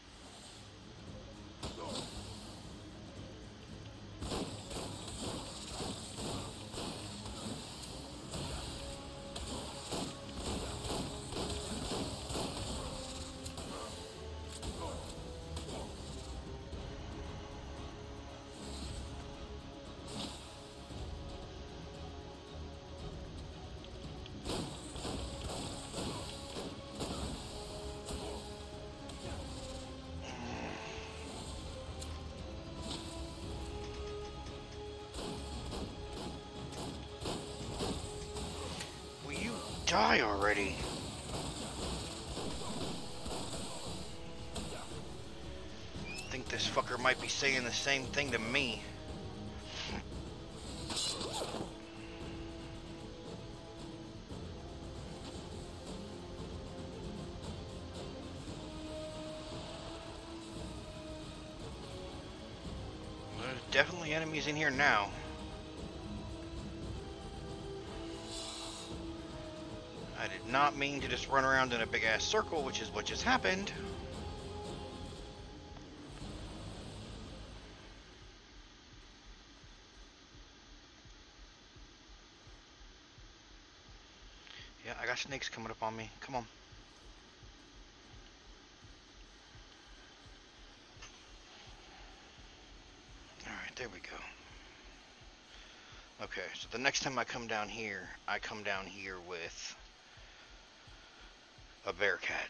Die already. I think this fucker might be saying the same thing to me. There's definitely enemies in here now. I did not mean to just run around in a big ass circle, which is what just happened. Yeah, I got snakes coming up on me. Come on. Alright, there we go. Okay, so the next time I come down here, I come down here with a bear cat.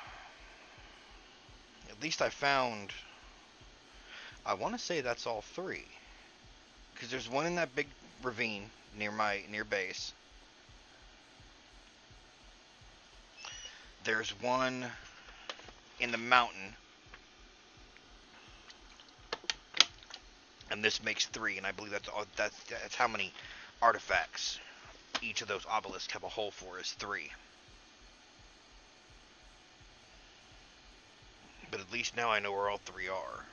At least I found... I want to say that's all three. Because there's one in that big ravine near my near base. There's one in the mountain, and this makes three, and I believe that's all, that's that's how many artifacts each of those obelisks have a hole for, is three. But at least now I know where all three are.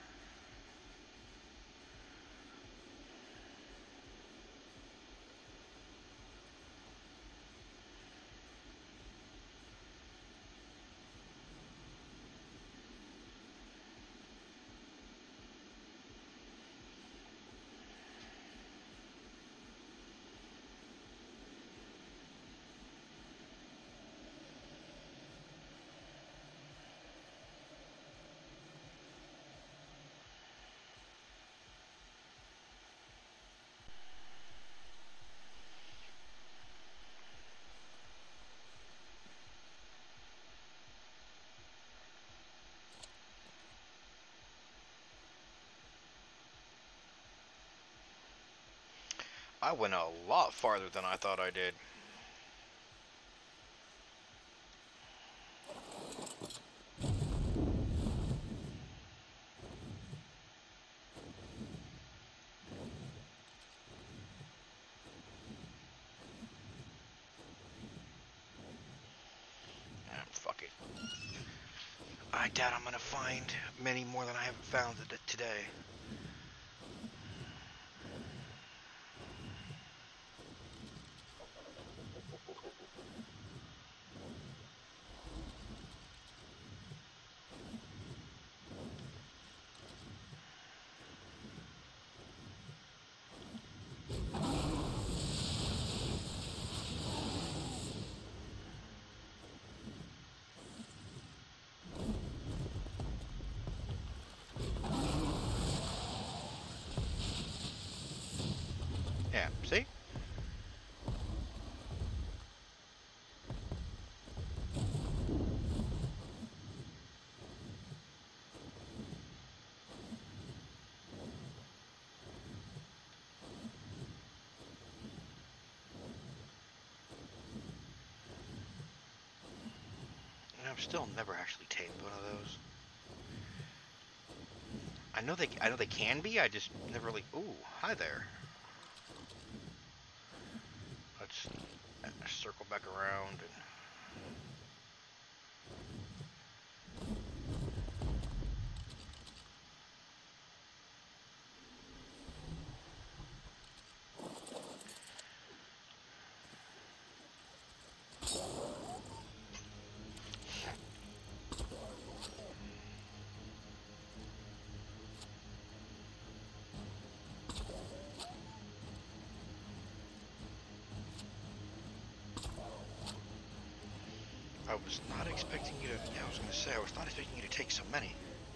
I went a lot farther than I thought I did. Ah, fuck it. I doubt I'm gonna find many more than I haven't found today. Yeah, see? I've still never actually tamed one of those. I know they, I know they can be. I just never really. Ooh, hi there. Let's circle back around and. I was not expecting you to. Yeah, I was gonna say I was not expecting you to take so many.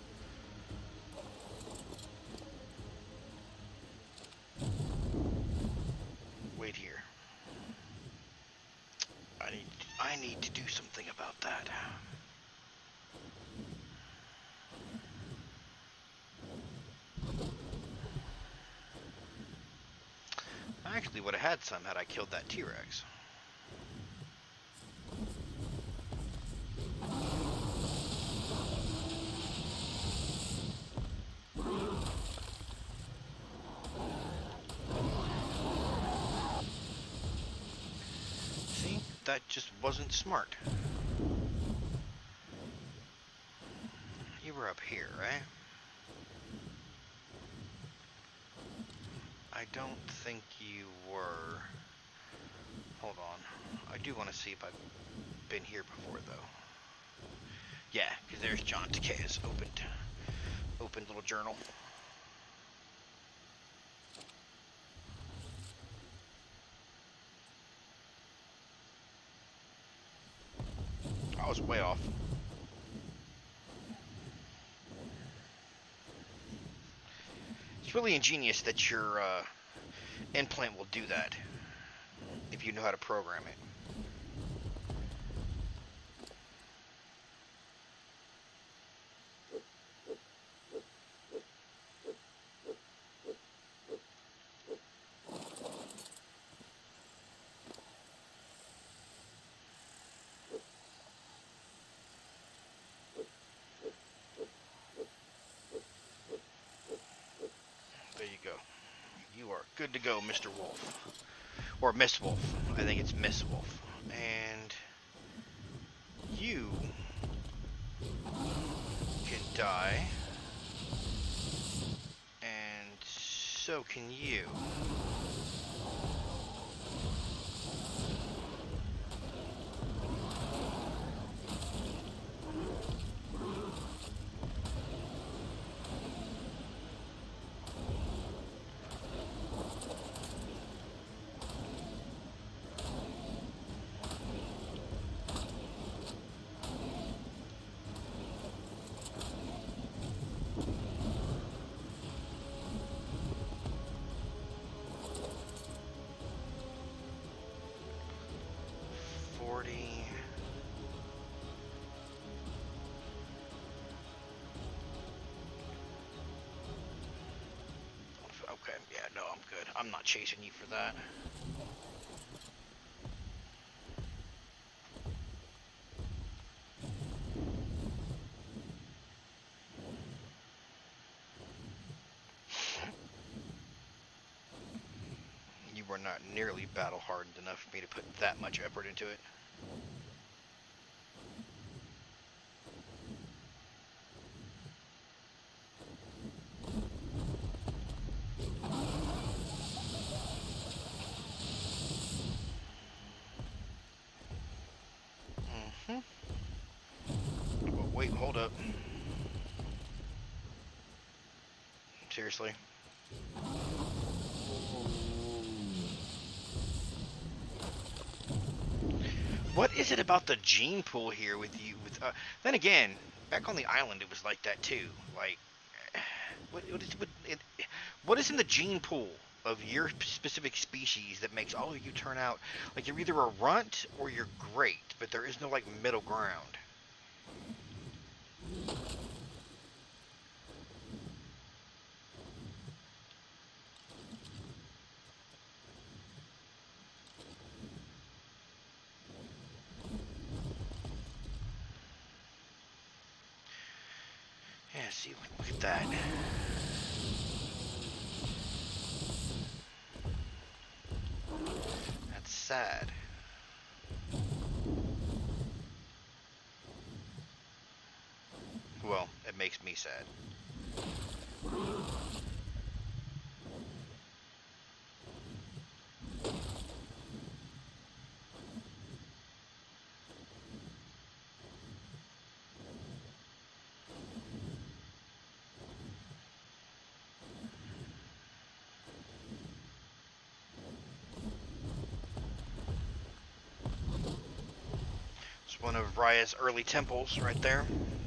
Wait here. I need. I need to do something about that. I actually would have had some had I killed that T-Rex. See? That just wasn't smart. You were up here, right? I don't think you were. Hold on. I do want to see if I've been here before, though. Yeah, because there's John Takea's opened, opened little journal. I was way off. It's really ingenious that your uh, implant will do that if you know how to program it. Good to go, Mister Wolf. Or Miss Wolf. I think it's Miss Wolf. And you can die. And so can you. forty. Okay, yeah, no, I'm good. I'm not chasing you for that. You were not nearly battle hardened enough for me to put that much effort into it. Mm-hmm. Well, wait, hold up. Seriously? What is it about the gene pool here with you? With uh, then again, back on the island, it was like that too. Like, what what is what, it, what is in the gene pool of your specific species that makes all of you turn out like you're either a runt or you're great, but there is no like middle ground. Yeah, see, look at that. That's sad. Well, it makes me sad. It's one of Raya's early temples right there.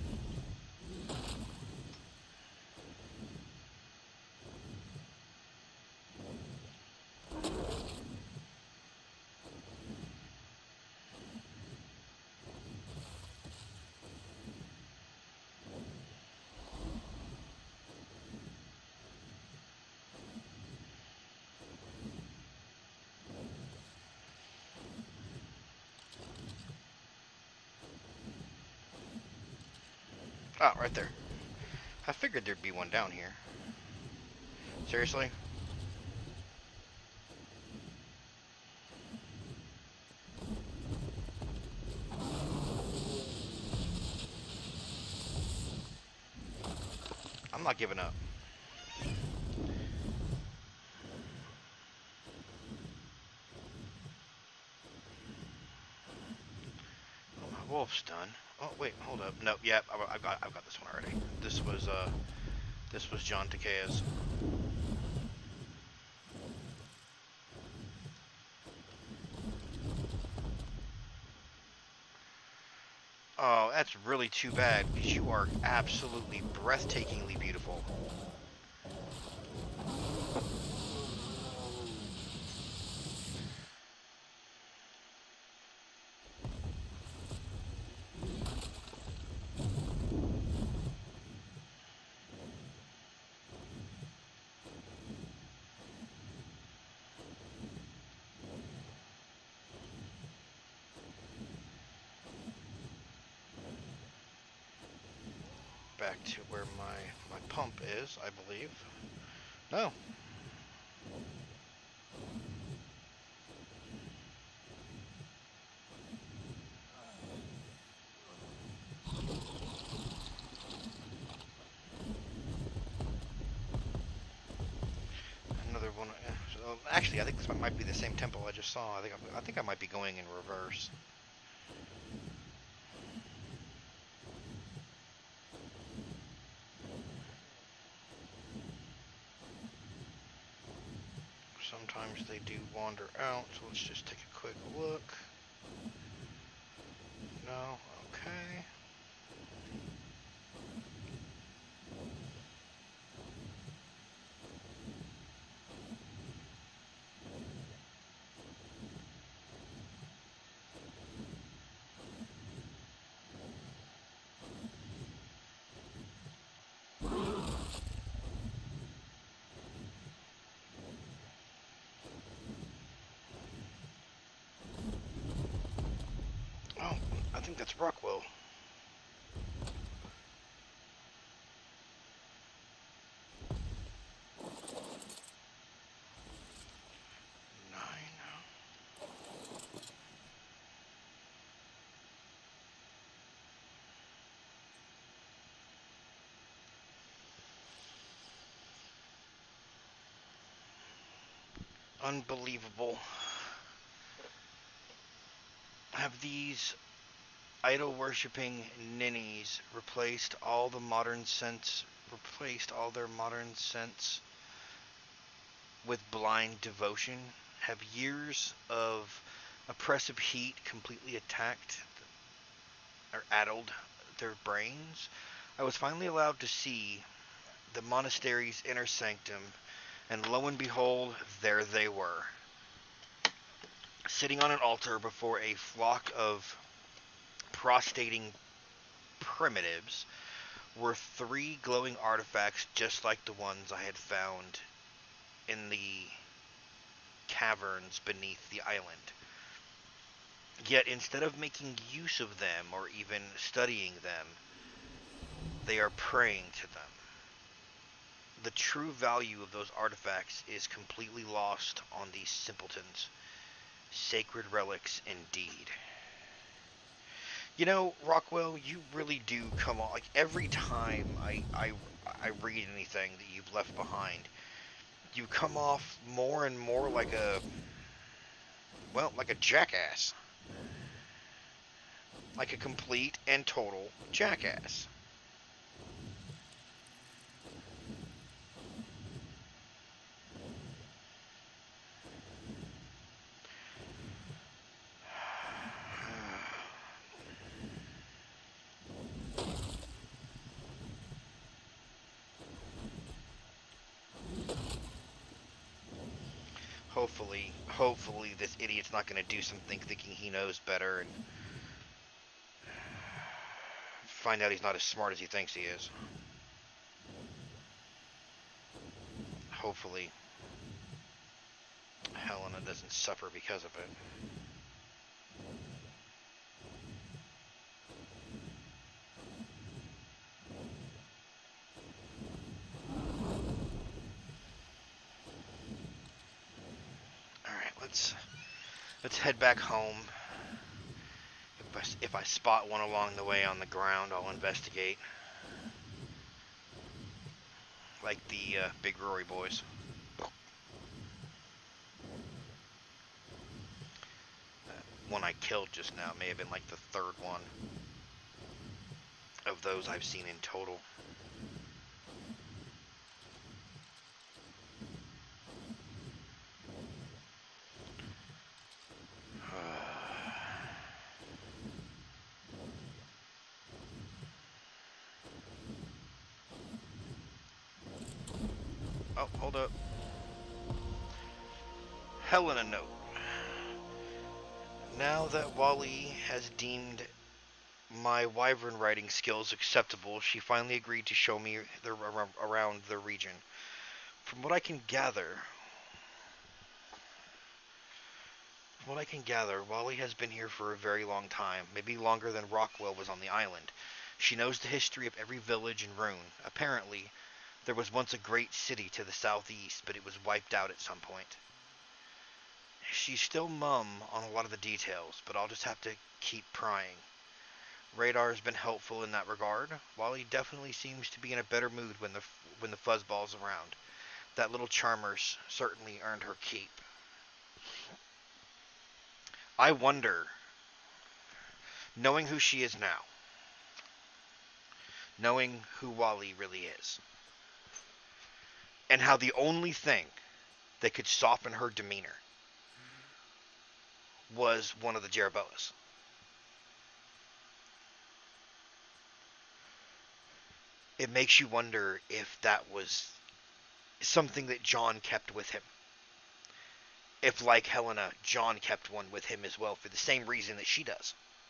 Oh, right there. I figured there'd be one down here. Seriously? I'm not giving up. Oh, my wolf's done. Oh, wait, hold up. No, yeah, I, I've got, I've got this one already. This was, uh, this was John Takea's. Oh, that's really too bad, because you are absolutely breathtakingly beautiful. Back to where my, my pump is, I believe. No. Actually, I think this might be the same temple I just saw. I think I'm, I think I might be going in reverse. Sometimes they do wander out, so let's just take a quick look. No, okay. Oh, I think that's Rockwell. Nine. Unbelievable. Have these idol-worshipping ninnies replaced all the modern sense, replaced all their modern sense with blind devotion? Have years of oppressive heat completely attacked or addled their brains? I was finally allowed to see the monastery's inner sanctum, and lo and behold, there they were, sitting on an altar before a flock of prostrating primitives, were three glowing artifacts just like the ones I had found in the caverns beneath the island. Yet instead of making use of them or even studying them, they are praying to them. The true value of those artifacts is completely lost on these simpletons. Sacred relics indeed. You know, Rockwell, you really do come on. Like, every time I, I, I read anything that you've left behind, you come off more and more like a, well, like a jackass. Like a complete and total jackass. Hopefully, hopefully this idiot's not going to do something thinking he knows better and find out he's not as smart as he thinks he is. Hopefully, Helena doesn't suffer because of it. Alright, let's let's head back home. If I, if I spot one along the way on the ground, I'll investigate. Like the uh, Big Rory boys. One I killed just now may have been like the third one of those I've seen in total. Oh, hold up. Helena note. Now that Wally has deemed my wyvern riding skills acceptable, she finally agreed to show me the, around the region. From what I can gather, from what I can gather, Wally has been here for a very long time, maybe longer than Rockwell was on the island. She knows the history of every village and ruin. Apparently, there was once a great city to the southeast, but it was wiped out at some point. She's still mum on a lot of the details, but I'll just have to keep prying. Radar has been helpful in that regard. Wally definitely seems to be in a better mood when the when the fuzzball's around. That little charmer's certainly earned her keep. I wonder, knowing who she is now, knowing who Wally really is, and how the only thing that could soften her demeanor was one of the Jeroboas. It makes you wonder if that was something that John kept with him. If, like Helena, John kept one with him as well for the same reason that she does.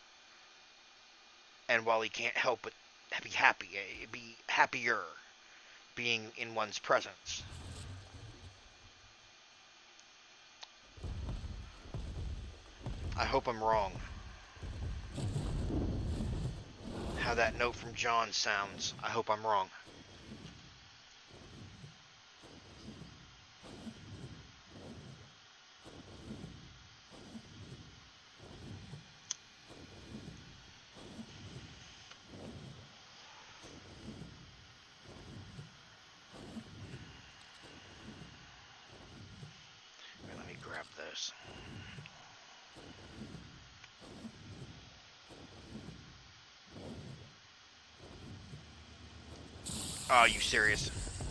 And while he can't help but be happy, be happier being in one's presence. I hope I'm wrong. How that note from John sounds, I hope I'm wrong. Let me grab this. Oh, are you serious?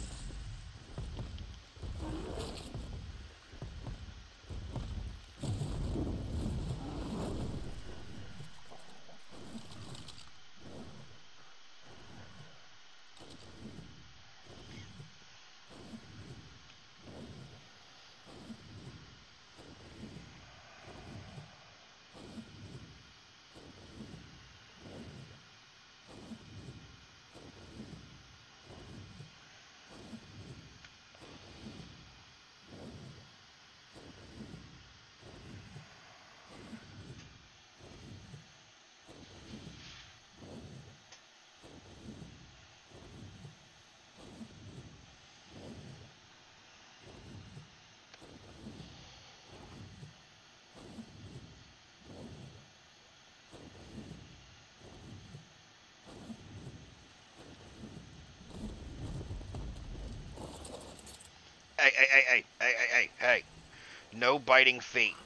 Hey, hey, hey, hey, hey, hey, hey, hey. No biting Fee.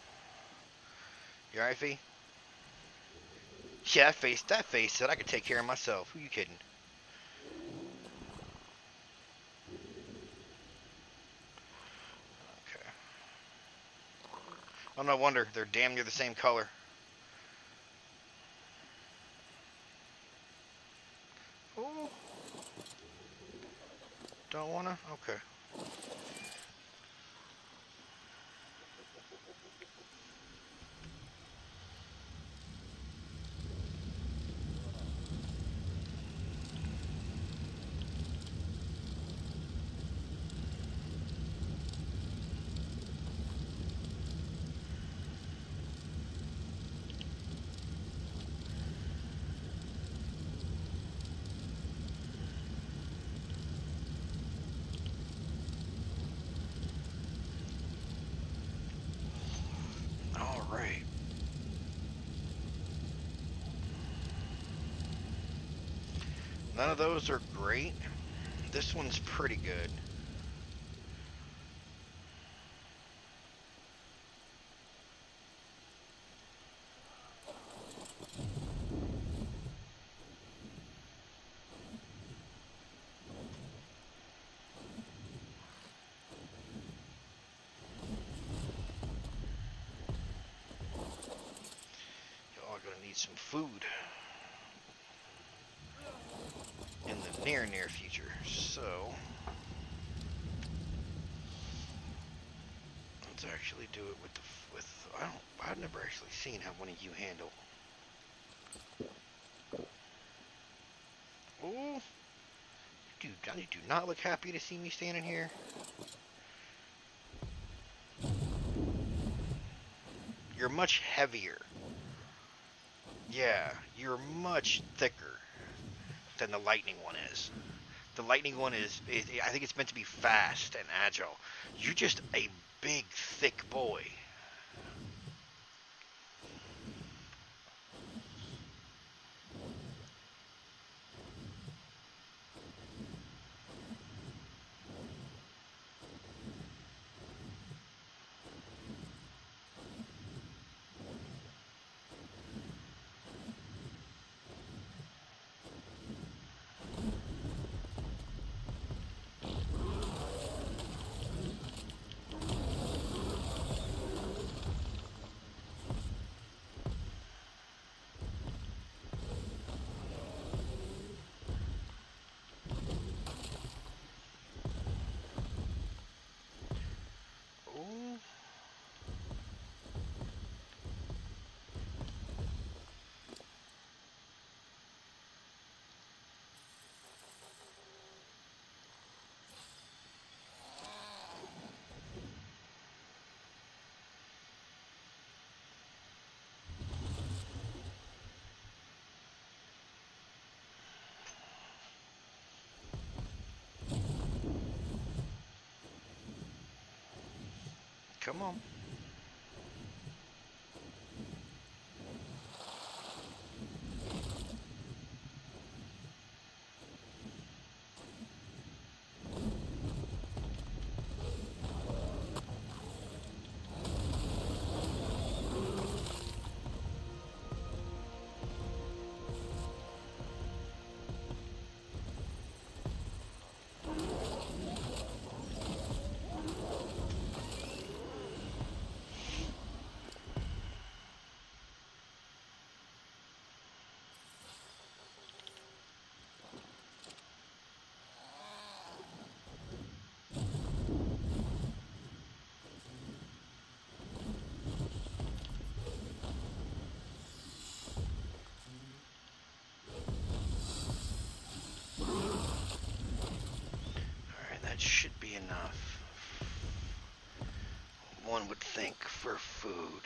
You alright, Fee? Yeah, that face, that face said I could take care of myself. Who you kidding? Okay. Oh, no wonder. They're damn near the same color. Oh. Don't wanna? Okay. Alright. None of those are great. This one's pretty good. Y'all are gonna need some food in the near near future. So let's actually do it with the with. I don't. I've never actually seen how one of you handle. Ooh, dude, you do not look happy to see me standing here. You're much heavier. Yeah, you're much thicker than the lightning one is. The lightning one is, is, I think it's meant to be fast and agile. You're just a big, thick boy. Come on. Alright, that should be enough. One would think for food.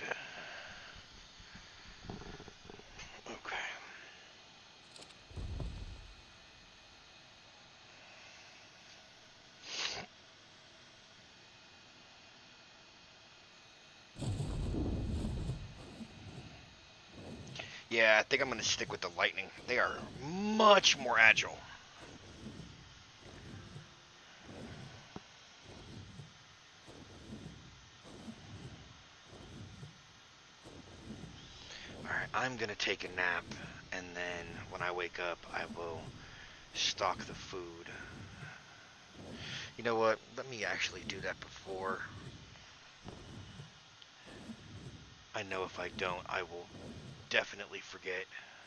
Okay. Yeah, I think I'm going to stick with the lightning. They are much more agile. Alright, I'm going to take a nap, and then when I wake up, I will stock the food. You know what? Let me actually do that before. I know if I don't, I will definitely forget.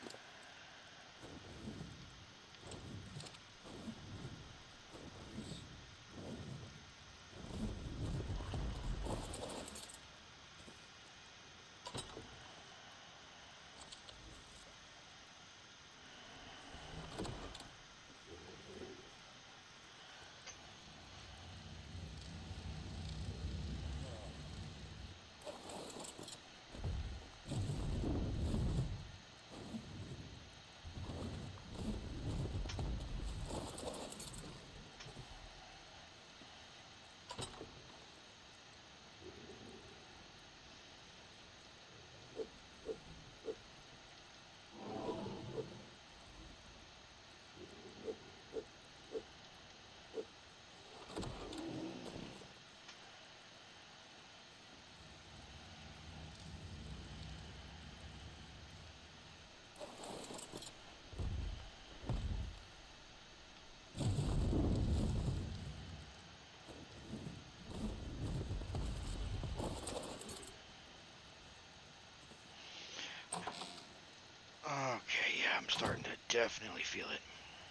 Okay, yeah, I'm starting to definitely feel it.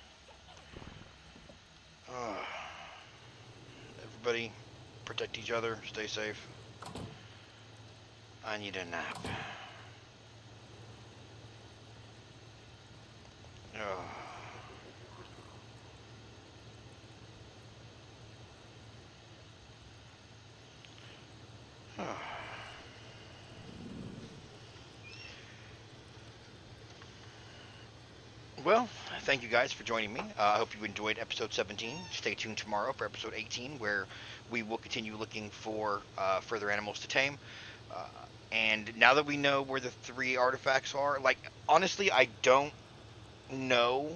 Uh, everybody, protect each other, stay safe. I need a nap. Uh, uh. Well, thank you guys for joining me. Uh, I hope you enjoyed episode seventeen. Stay tuned tomorrow for episode eighteen, where we will continue looking for uh, further animals to tame. Uh, and now that we know where the three artifacts are, like, honestly, I don't know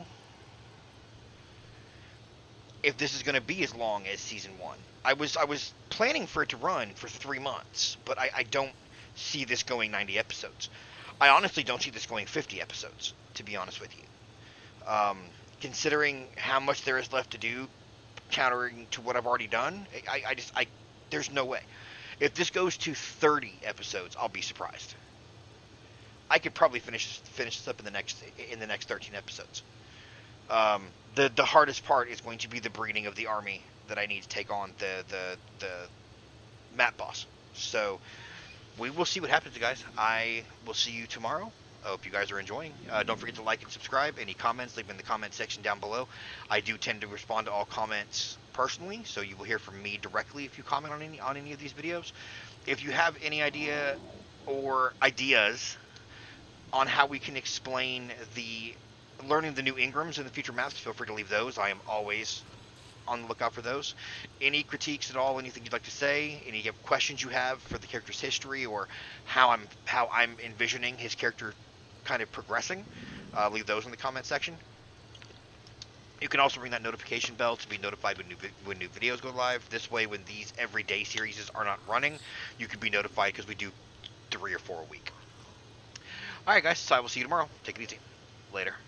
if this is going to be as long as season one. I was I was planning for it to run for three months, but I, I don't see this going ninety episodes. I honestly don't see this going fifty episodes, to be honest with you. Um, considering how much there is left to do, countering to what I've already done, I, I just I there's no way. If this goes to thirty episodes, I'll be surprised. I could probably finish finish this up in the next in the next thirteen episodes. Um, the the hardest part is going to be the breeding of the army that I need to take on the the the map boss. So we will see what happens, guys. I will see you tomorrow. I hope you guys are enjoying. Uh, don't forget to like and subscribe. Any comments, leave them in the comment section down below. I do tend to respond to all comments personally, so you will hear from me directly if you comment on any on any of these videos. If you have any idea or ideas on how we can explain the learning the new Ingrams in the future maps, feel free to leave those. I am always on the lookout for those. Any critiques at all, anything you'd like to say, any questions you have for the character's history or how I'm how I'm envisioning his character kind of progressing, uh, leave those in the comment section. You can also ring that notification bell to be notified when new vi- when new videos go live. This way, when these everyday series are not running, you can be notified because we do three or four a week. All right, guys. So I will see you tomorrow. Take it easy. Later.